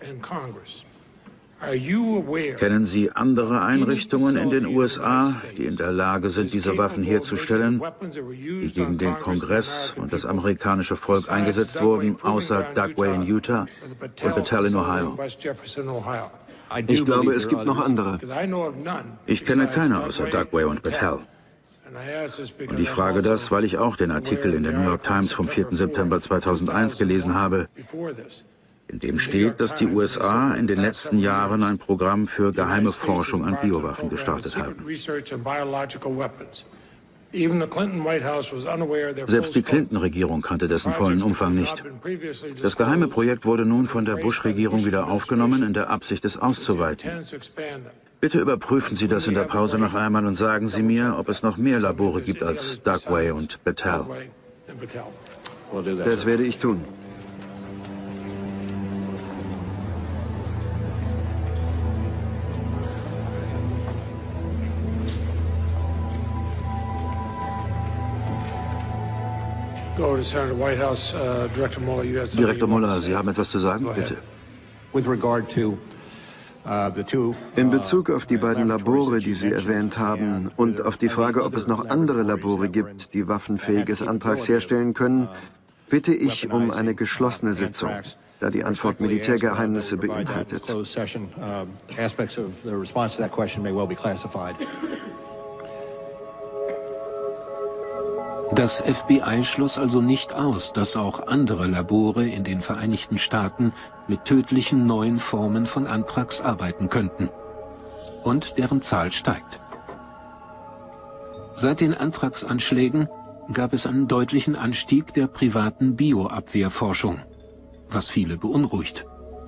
Kennen Sie andere Einrichtungen in den U S A, die in der Lage sind, diese Waffen herzustellen, die gegen den Kongress und das amerikanische Volk eingesetzt wurden, außer Dugway in Utah und Battelle in Ohio? Ich glaube, es gibt noch andere. Ich kenne keine außer Dugway und Battelle. Und ich frage das, weil ich auch den Artikel in der New York Times vom vierten September zweitausendeins gelesen habe, in dem steht, dass die U S A in den letzten Jahren ein Programm für geheime Forschung an Biowaffen gestartet haben. Selbst die Clinton-Regierung kannte dessen vollen Umfang nicht. Das geheime Projekt wurde nun von der Bush-Regierung wieder aufgenommen, in der Absicht, es auszuweiten. Bitte überprüfen Sie das in der Pause noch einmal und sagen Sie mir, ob es noch mehr Labore gibt als Dugway und Battelle. Das werde ich tun. Direktor Mueller, Sie haben etwas zu sagen? Bitte. In Bezug auf die beiden Labore, die Sie erwähnt haben, und auf die Frage, ob es noch andere Labore gibt, die waffenfähiges Anthrax herstellen können, bitte ich um eine geschlossene Sitzung, da die Antwort Militärgeheimnisse beinhaltet. Das F B I schloss also nicht aus, dass auch andere Labore in den Vereinigten Staaten mit tödlichen neuen Formen von Anthrax arbeiten könnten. Und deren Zahl steigt. Seit den Anthrax-Anschlägen gab es einen deutlichen Anstieg der privaten Bioabwehrforschung, was viele beunruhigt.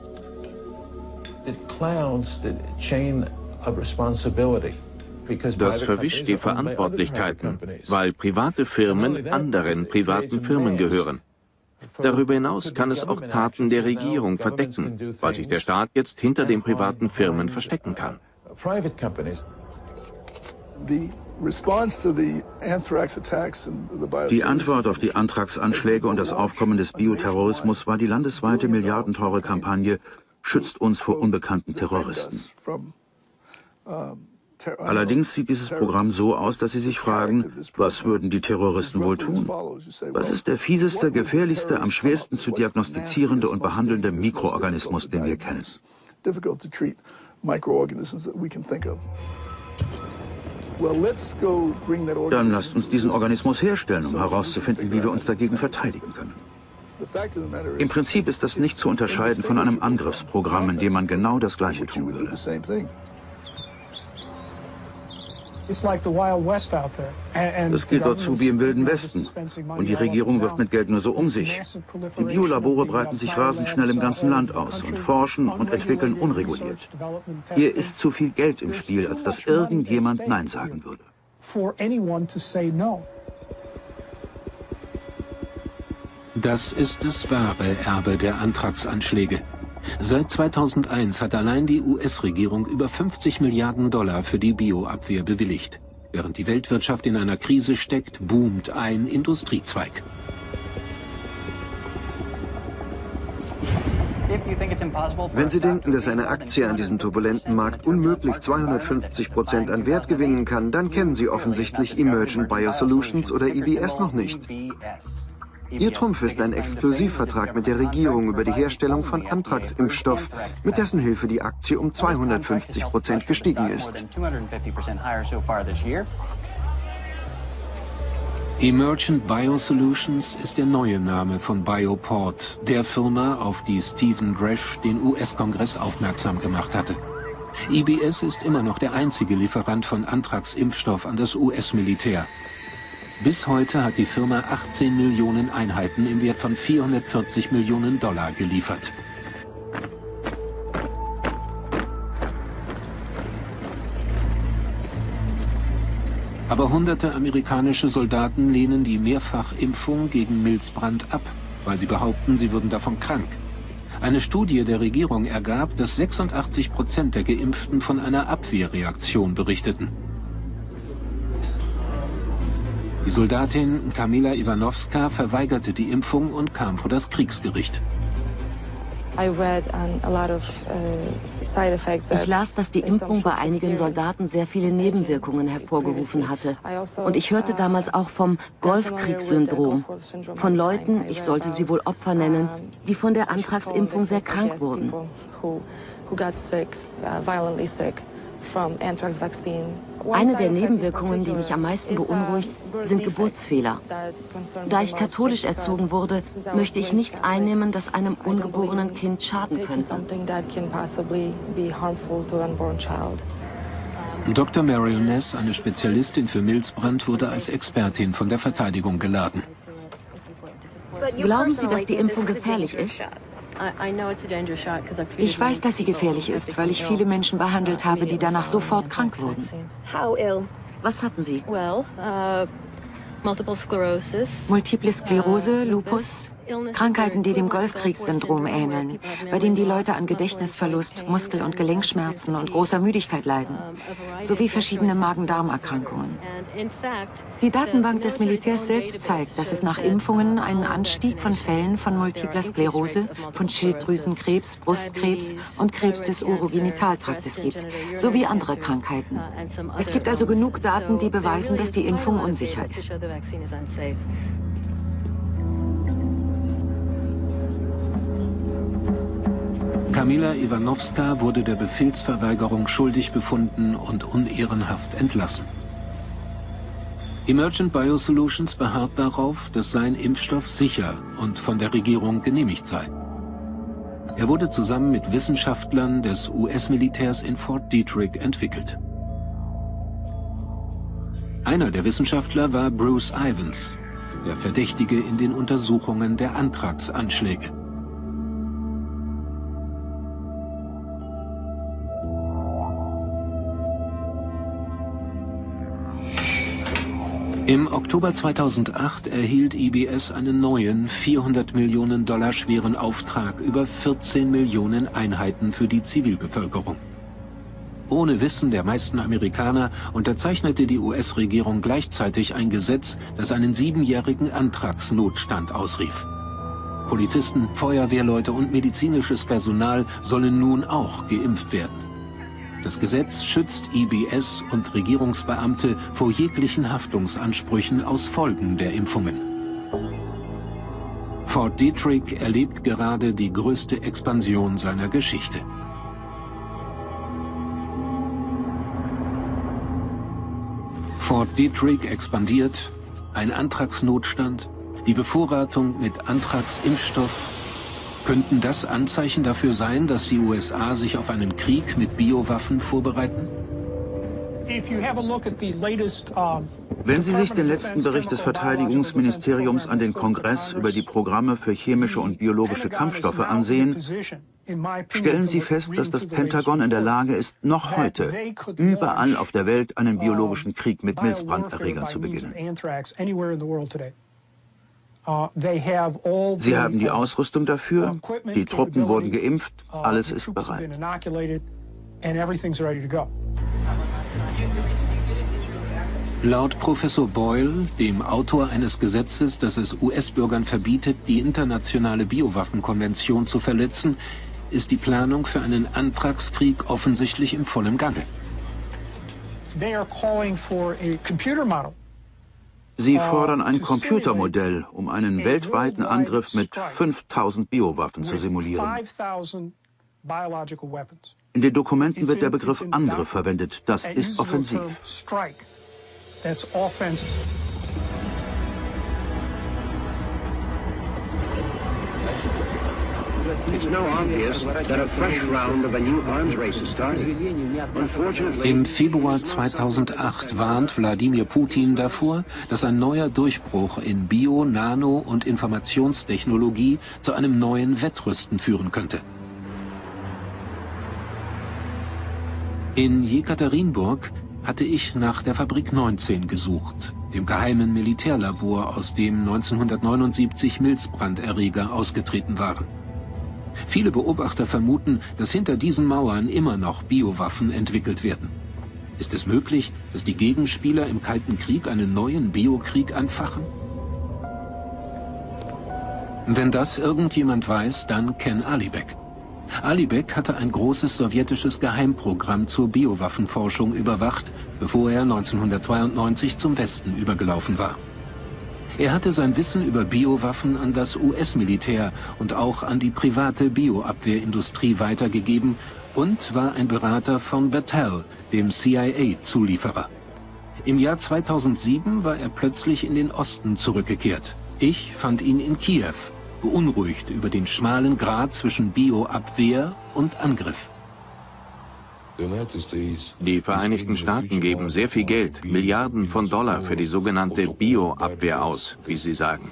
Das verwischt die Verantwortlichkeiten, weil private Firmen anderen privaten Firmen gehören. Darüber hinaus kann es auch Taten der Regierung verdecken, weil sich der Staat jetzt hinter den privaten Firmen verstecken kann. Die Antwort auf die Anthrax-Anschläge und das Aufkommen des Bioterrorismus war die landesweite milliardenteure Kampagne »Schützt uns vor unbekannten Terroristen«. Allerdings sieht dieses Programm so aus, dass Sie sich fragen, was würden die Terroristen wohl tun? Was ist der fieseste, gefährlichste, am schwersten zu diagnostizierende und behandelnde Mikroorganismus, den wir kennen? Dann lasst uns diesen Organismus herstellen, um herauszufinden, wie wir uns dagegen verteidigen können. Im Prinzip ist das nicht zu unterscheiden von einem Angriffsprogramm, in dem man genau das Gleiche tun würde. Es geht dort zu wie im Wilden Westen. Und die Regierung wirft mit Geld nur so um sich. Die Biolabore breiten sich rasend schnell im ganzen Land aus und forschen und entwickeln unreguliert. Hier ist zu viel Geld im Spiel, als dass irgendjemand Nein sagen würde. Das ist das wahre Erbe der Anthrax-Anschläge. Seit zweitausendeins hat allein die U S-Regierung über fünfzig Milliarden Dollar für die Bioabwehr bewilligt. Während die Weltwirtschaft in einer Krise steckt, boomt ein Industriezweig. Wenn Sie denken, dass eine Aktie an diesem turbulenten Markt unmöglich zweihundertfünfzig Prozent an Wert gewinnen kann, dann kennen Sie offensichtlich Emergent Biosolutions oder E B S noch nicht. Ihr Trumpf ist ein Exklusivvertrag mit der Regierung über die Herstellung von Anthrax-Impfstoff, mit dessen Hilfe die Aktie um zweihundertfünfzig Prozent gestiegen ist. Emergent Biosolutions ist der neue Name von Bioport, der Firma, auf die Stephen Dresch den U S-Kongress aufmerksam gemacht hatte. E B S ist immer noch der einzige Lieferant von Anthrax-Impfstoff an das U S-Militär. Bis heute hat die Firma achtzehn Millionen Einheiten im Wert von vierhundertvierzig Millionen Dollar geliefert. Aber hunderte amerikanische Soldaten lehnen die Mehrfachimpfung gegen Milzbrand ab, weil sie behaupten, sie würden davon krank. Eine Studie der Regierung ergab, dass sechsundachtzig Prozent der Geimpften von einer Abwehrreaktion berichteten. Die Soldatin Kamila Iwanowska verweigerte die Impfung und kam vor das Kriegsgericht. Ich las, dass die Impfung bei einigen Soldaten sehr viele Nebenwirkungen hervorgerufen hatte. Und ich hörte damals auch vom Golfkriegssyndrom, von Leuten, ich sollte sie wohl Opfer nennen, die von der Anthrax-Impfung sehr krank wurden. Eine der Nebenwirkungen, die mich am meisten beunruhigt, sind Geburtsfehler. Da ich katholisch erzogen wurde, möchte ich nichts einnehmen, das einem ungeborenen Kind schaden könnte. Doktor Mariel Ness, eine Spezialistin für Milzbrand, wurde als Expertin von der Verteidigung geladen. Glauben Sie, dass die Impfung gefährlich ist? Ich weiß, dass sie gefährlich ist, weil ich viele Menschen behandelt habe, die danach sofort krank wurden. Was hatten Sie? Multiple Sklerose, Lupus, Krankheiten, die dem Golfkriegssyndrom ähneln, bei denen die Leute an Gedächtnisverlust, Muskel- und Gelenkschmerzen und großer Müdigkeit leiden, sowie verschiedene Magen-Darm-Erkrankungen. Die Datenbank des Militärs selbst zeigt, dass es nach Impfungen einen Anstieg von Fällen von Multipler Sklerose, von Schilddrüsenkrebs, Brustkrebs und Krebs des Urogenitaltraktes gibt, sowie andere Krankheiten. Es gibt also genug Daten, die beweisen, dass die Impfung unsicher ist. Kamila Iwanowska wurde der Befehlsverweigerung schuldig befunden und unehrenhaft entlassen. Emergent Biosolutions beharrt darauf, dass sein Impfstoff sicher und von der Regierung genehmigt sei. Er wurde zusammen mit Wissenschaftlern des U S-Militärs in Fort Detrick entwickelt. Einer der Wissenschaftler war Bruce Ivans, der Verdächtige in den Untersuchungen der Anthrax-Anschläge. Im Oktober zweitausendacht erhielt E B S einen neuen, vierhundert Millionen Dollar schweren Auftrag über vierzehn Millionen Einheiten für die Zivilbevölkerung. Ohne Wissen der meisten Amerikaner unterzeichnete die U S-Regierung gleichzeitig ein Gesetz, das einen siebenjährigen Anthrax-Notstand ausrief. Polizisten, Feuerwehrleute und medizinisches Personal sollen nun auch geimpft werden. Das Gesetz schützt E B S und Regierungsbeamte vor jeglichen Haftungsansprüchen aus Folgen der Impfungen. Fort Detrick erlebt gerade die größte Expansion seiner Geschichte. Fort Detrick expandiert, ein Anthrax-Notstand, die Bevorratung mit Anthrax-Impfstoff. Könnten das Anzeichen dafür sein, dass die U S A sich auf einen Krieg mit Biowaffen vorbereiten? Wenn Sie sich den letzten Bericht des Verteidigungsministeriums an den Kongress über die Programme für chemische und biologische Kampfstoffe ansehen, stellen Sie fest, dass das Pentagon in der Lage ist, noch heute überall auf der Welt einen biologischen Krieg mit Milzbranderregern zu beginnen. Sie haben die Ausrüstung dafür, die Truppen wurden geimpft, alles ist bereit. Laut Professor Boyle, dem Autor eines Gesetzes, das es U S-Bürgern verbietet, die internationale Biowaffenkonvention zu verletzen, ist die Planung für einen Antragskrieg offensichtlich im vollen Gange. Sie fordern ein Computermodell, um einen weltweiten Angriff mit fünftausend Biowaffen zu simulieren. In den Dokumenten wird der Begriff Angriff verwendet. Das ist offensiv. Im Februar zweitausendacht warnt Wladimir Putin davor, dass ein neuer Durchbruch in Bio-, Nano- und Informationstechnologie zu einem neuen Wettrüsten führen könnte. In Jekaterinburg hatte ich nach der Fabrik neunzehn gesucht, dem geheimen Militärlabor, aus dem neunzehnhundertneunundsiebzig Milzbranderreger ausgetreten waren. Viele Beobachter vermuten, dass hinter diesen Mauern immer noch Biowaffen entwickelt werden. Ist es möglich, dass die Gegenspieler im Kalten Krieg einen neuen Biokrieg anfachen? Wenn das irgendjemand weiß, dann Ken Alibek. Alibek hatte ein großes sowjetisches Geheimprogramm zur Biowaffenforschung überwacht, bevor er neunzehnhundertzweiundneunzig zum Westen übergelaufen war. Er hatte sein Wissen über Biowaffen an das U S-Militär und auch an die private Bioabwehrindustrie weitergegeben und war ein Berater von Battelle, dem C I A-Zulieferer. Im Jahr zweitausendsieben war er plötzlich in den Osten zurückgekehrt. Ich fand ihn in Kiew, beunruhigt über den schmalen Grat zwischen Bioabwehr und Angriff. Die Vereinigten Staaten geben sehr viel Geld, Milliarden von Dollar für die sogenannte Bioabwehr aus, wie sie sagen.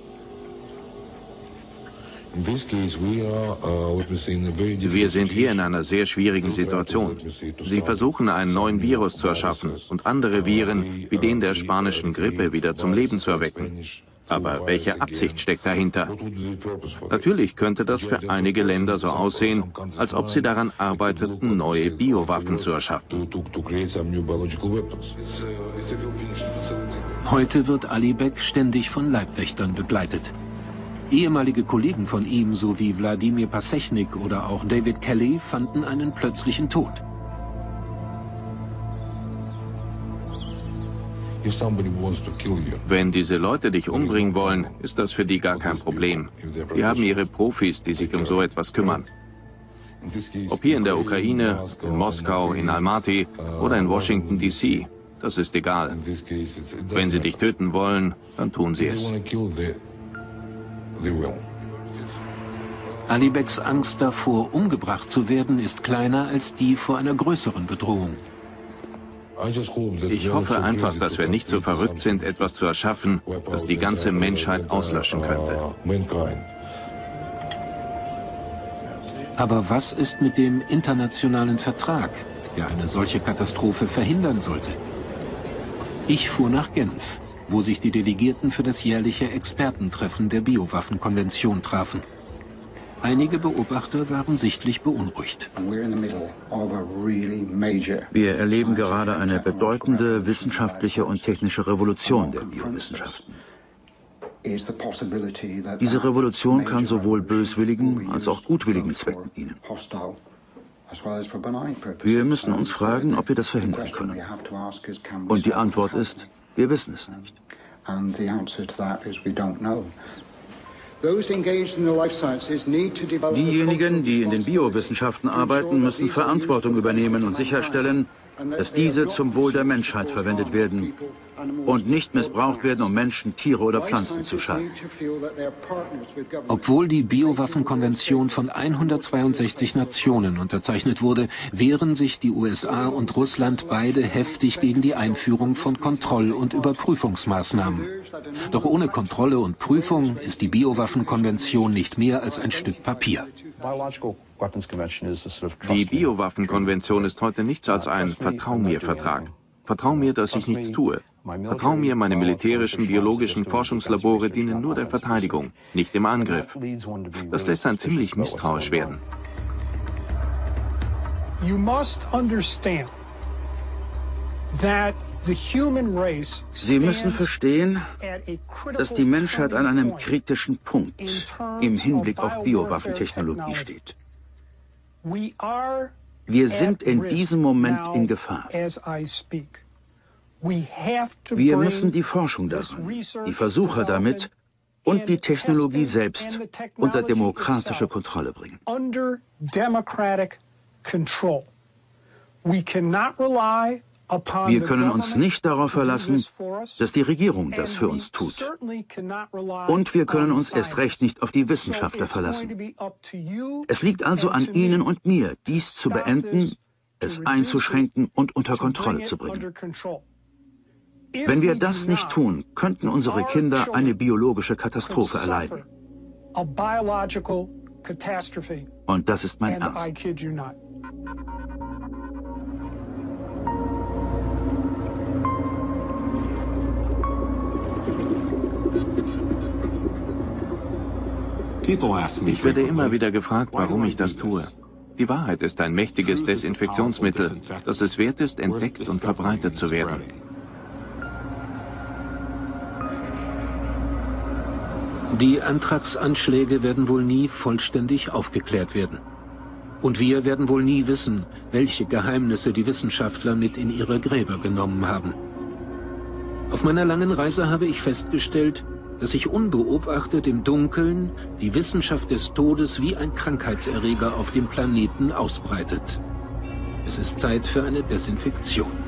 Wir sind hier in einer sehr schwierigen Situation. Sie versuchen, einen neuen Virus zu erschaffen und andere Viren wie den der spanischen Grippe wieder zum Leben zu erwecken. Aber welche Absicht steckt dahinter? Natürlich könnte das für einige Länder so aussehen, als ob sie daran arbeiteten, neue Biowaffen zu erschaffen. Heute wird Alibek ständig von Leibwächtern begleitet. Ehemalige Kollegen von ihm, sowie Wladimir Pasechnik oder auch David Kelly, fanden einen plötzlichen Tod. Wenn diese Leute dich umbringen wollen, ist das für die gar kein Problem. Die haben ihre Profis, die sich um so etwas kümmern. Ob hier in der Ukraine, in Moskau, in Almaty oder in Washington D C, das ist egal. Wenn sie dich töten wollen, dann tun sie es. Alibeks Angst davor, umgebracht zu werden, ist kleiner als die vor einer größeren Bedrohung. Ich hoffe einfach, dass wir nicht so verrückt sind, etwas zu erschaffen, das die ganze Menschheit auslöschen könnte. Aber was ist mit dem internationalen Vertrag, der eine solche Katastrophe verhindern sollte? Ich fuhr nach Genf, wo sich die Delegierten für das jährliche Expertentreffen der Biowaffenkonvention trafen. Einige Beobachter waren sichtlich beunruhigt. Wir erleben gerade eine bedeutende wissenschaftliche und technische Revolution der Biowissenschaften. Diese Revolution kann sowohl böswilligen als auch gutwilligen Zwecken dienen. Wir müssen uns fragen, ob wir das verhindern können. Und die Antwort ist, wir wissen es nicht. Diejenigen, die in den Biowissenschaften arbeiten, müssen Verantwortung übernehmen und sicherstellen, dass diese zum Wohl der Menschheit verwendet werden und nicht missbraucht werden, um Menschen, Tiere oder Pflanzen zu schaden. Obwohl die Biowaffenkonvention von hundertzweiundsechzig Nationen unterzeichnet wurde, wehren sich die U S A und Russland beide heftig gegen die Einführung von Kontroll- und Überprüfungsmaßnahmen. Doch ohne Kontrolle und Prüfung ist die Biowaffenkonvention nicht mehr als ein Stück Papier. Die Biowaffenkonvention ist heute nichts als ein Vertrau-mir-Vertrag. Vertrau mir, dass ich nichts tue. Vertrau mir, meine militärischen, biologischen Forschungslabore dienen nur der Verteidigung, nicht dem Angriff. Das lässt einen ziemlich misstrauisch werden. Sie müssen verstehen, dass die Menschheit an einem kritischen Punkt im Hinblick auf Biowaffentechnologie steht. Wir sind in diesem Moment in Gefahr. Wir müssen die Forschung daran, die Versuche damit und die Technologie selbst unter demokratische Kontrolle bringen. Wir können uns nicht darauf verlassen, dass die Regierung das für uns tut. Und wir können uns erst recht nicht auf die Wissenschaftler verlassen. Es liegt also an Ihnen und mir, dies zu beenden, es einzuschränken und unter Kontrolle zu bringen. Wenn wir das nicht tun, könnten unsere Kinder eine biologische Katastrophe erleiden. Und das ist mein Ernst. Ich werde immer wieder gefragt, warum ich das tue. Die Wahrheit ist ein mächtiges Desinfektionsmittel, das es wert ist, entdeckt und verbreitet zu werden. Die Anthrax-Anschläge werden wohl nie vollständig aufgeklärt werden. Und wir werden wohl nie wissen, welche Geheimnisse die Wissenschaftler mit in ihre Gräber genommen haben. Auf meiner langen Reise habe ich festgestellt, dass sich unbeobachtet im Dunkeln die Wissenschaft des Todes wie ein Krankheitserreger auf dem Planeten ausbreitet. Es ist Zeit für eine Desinfektion.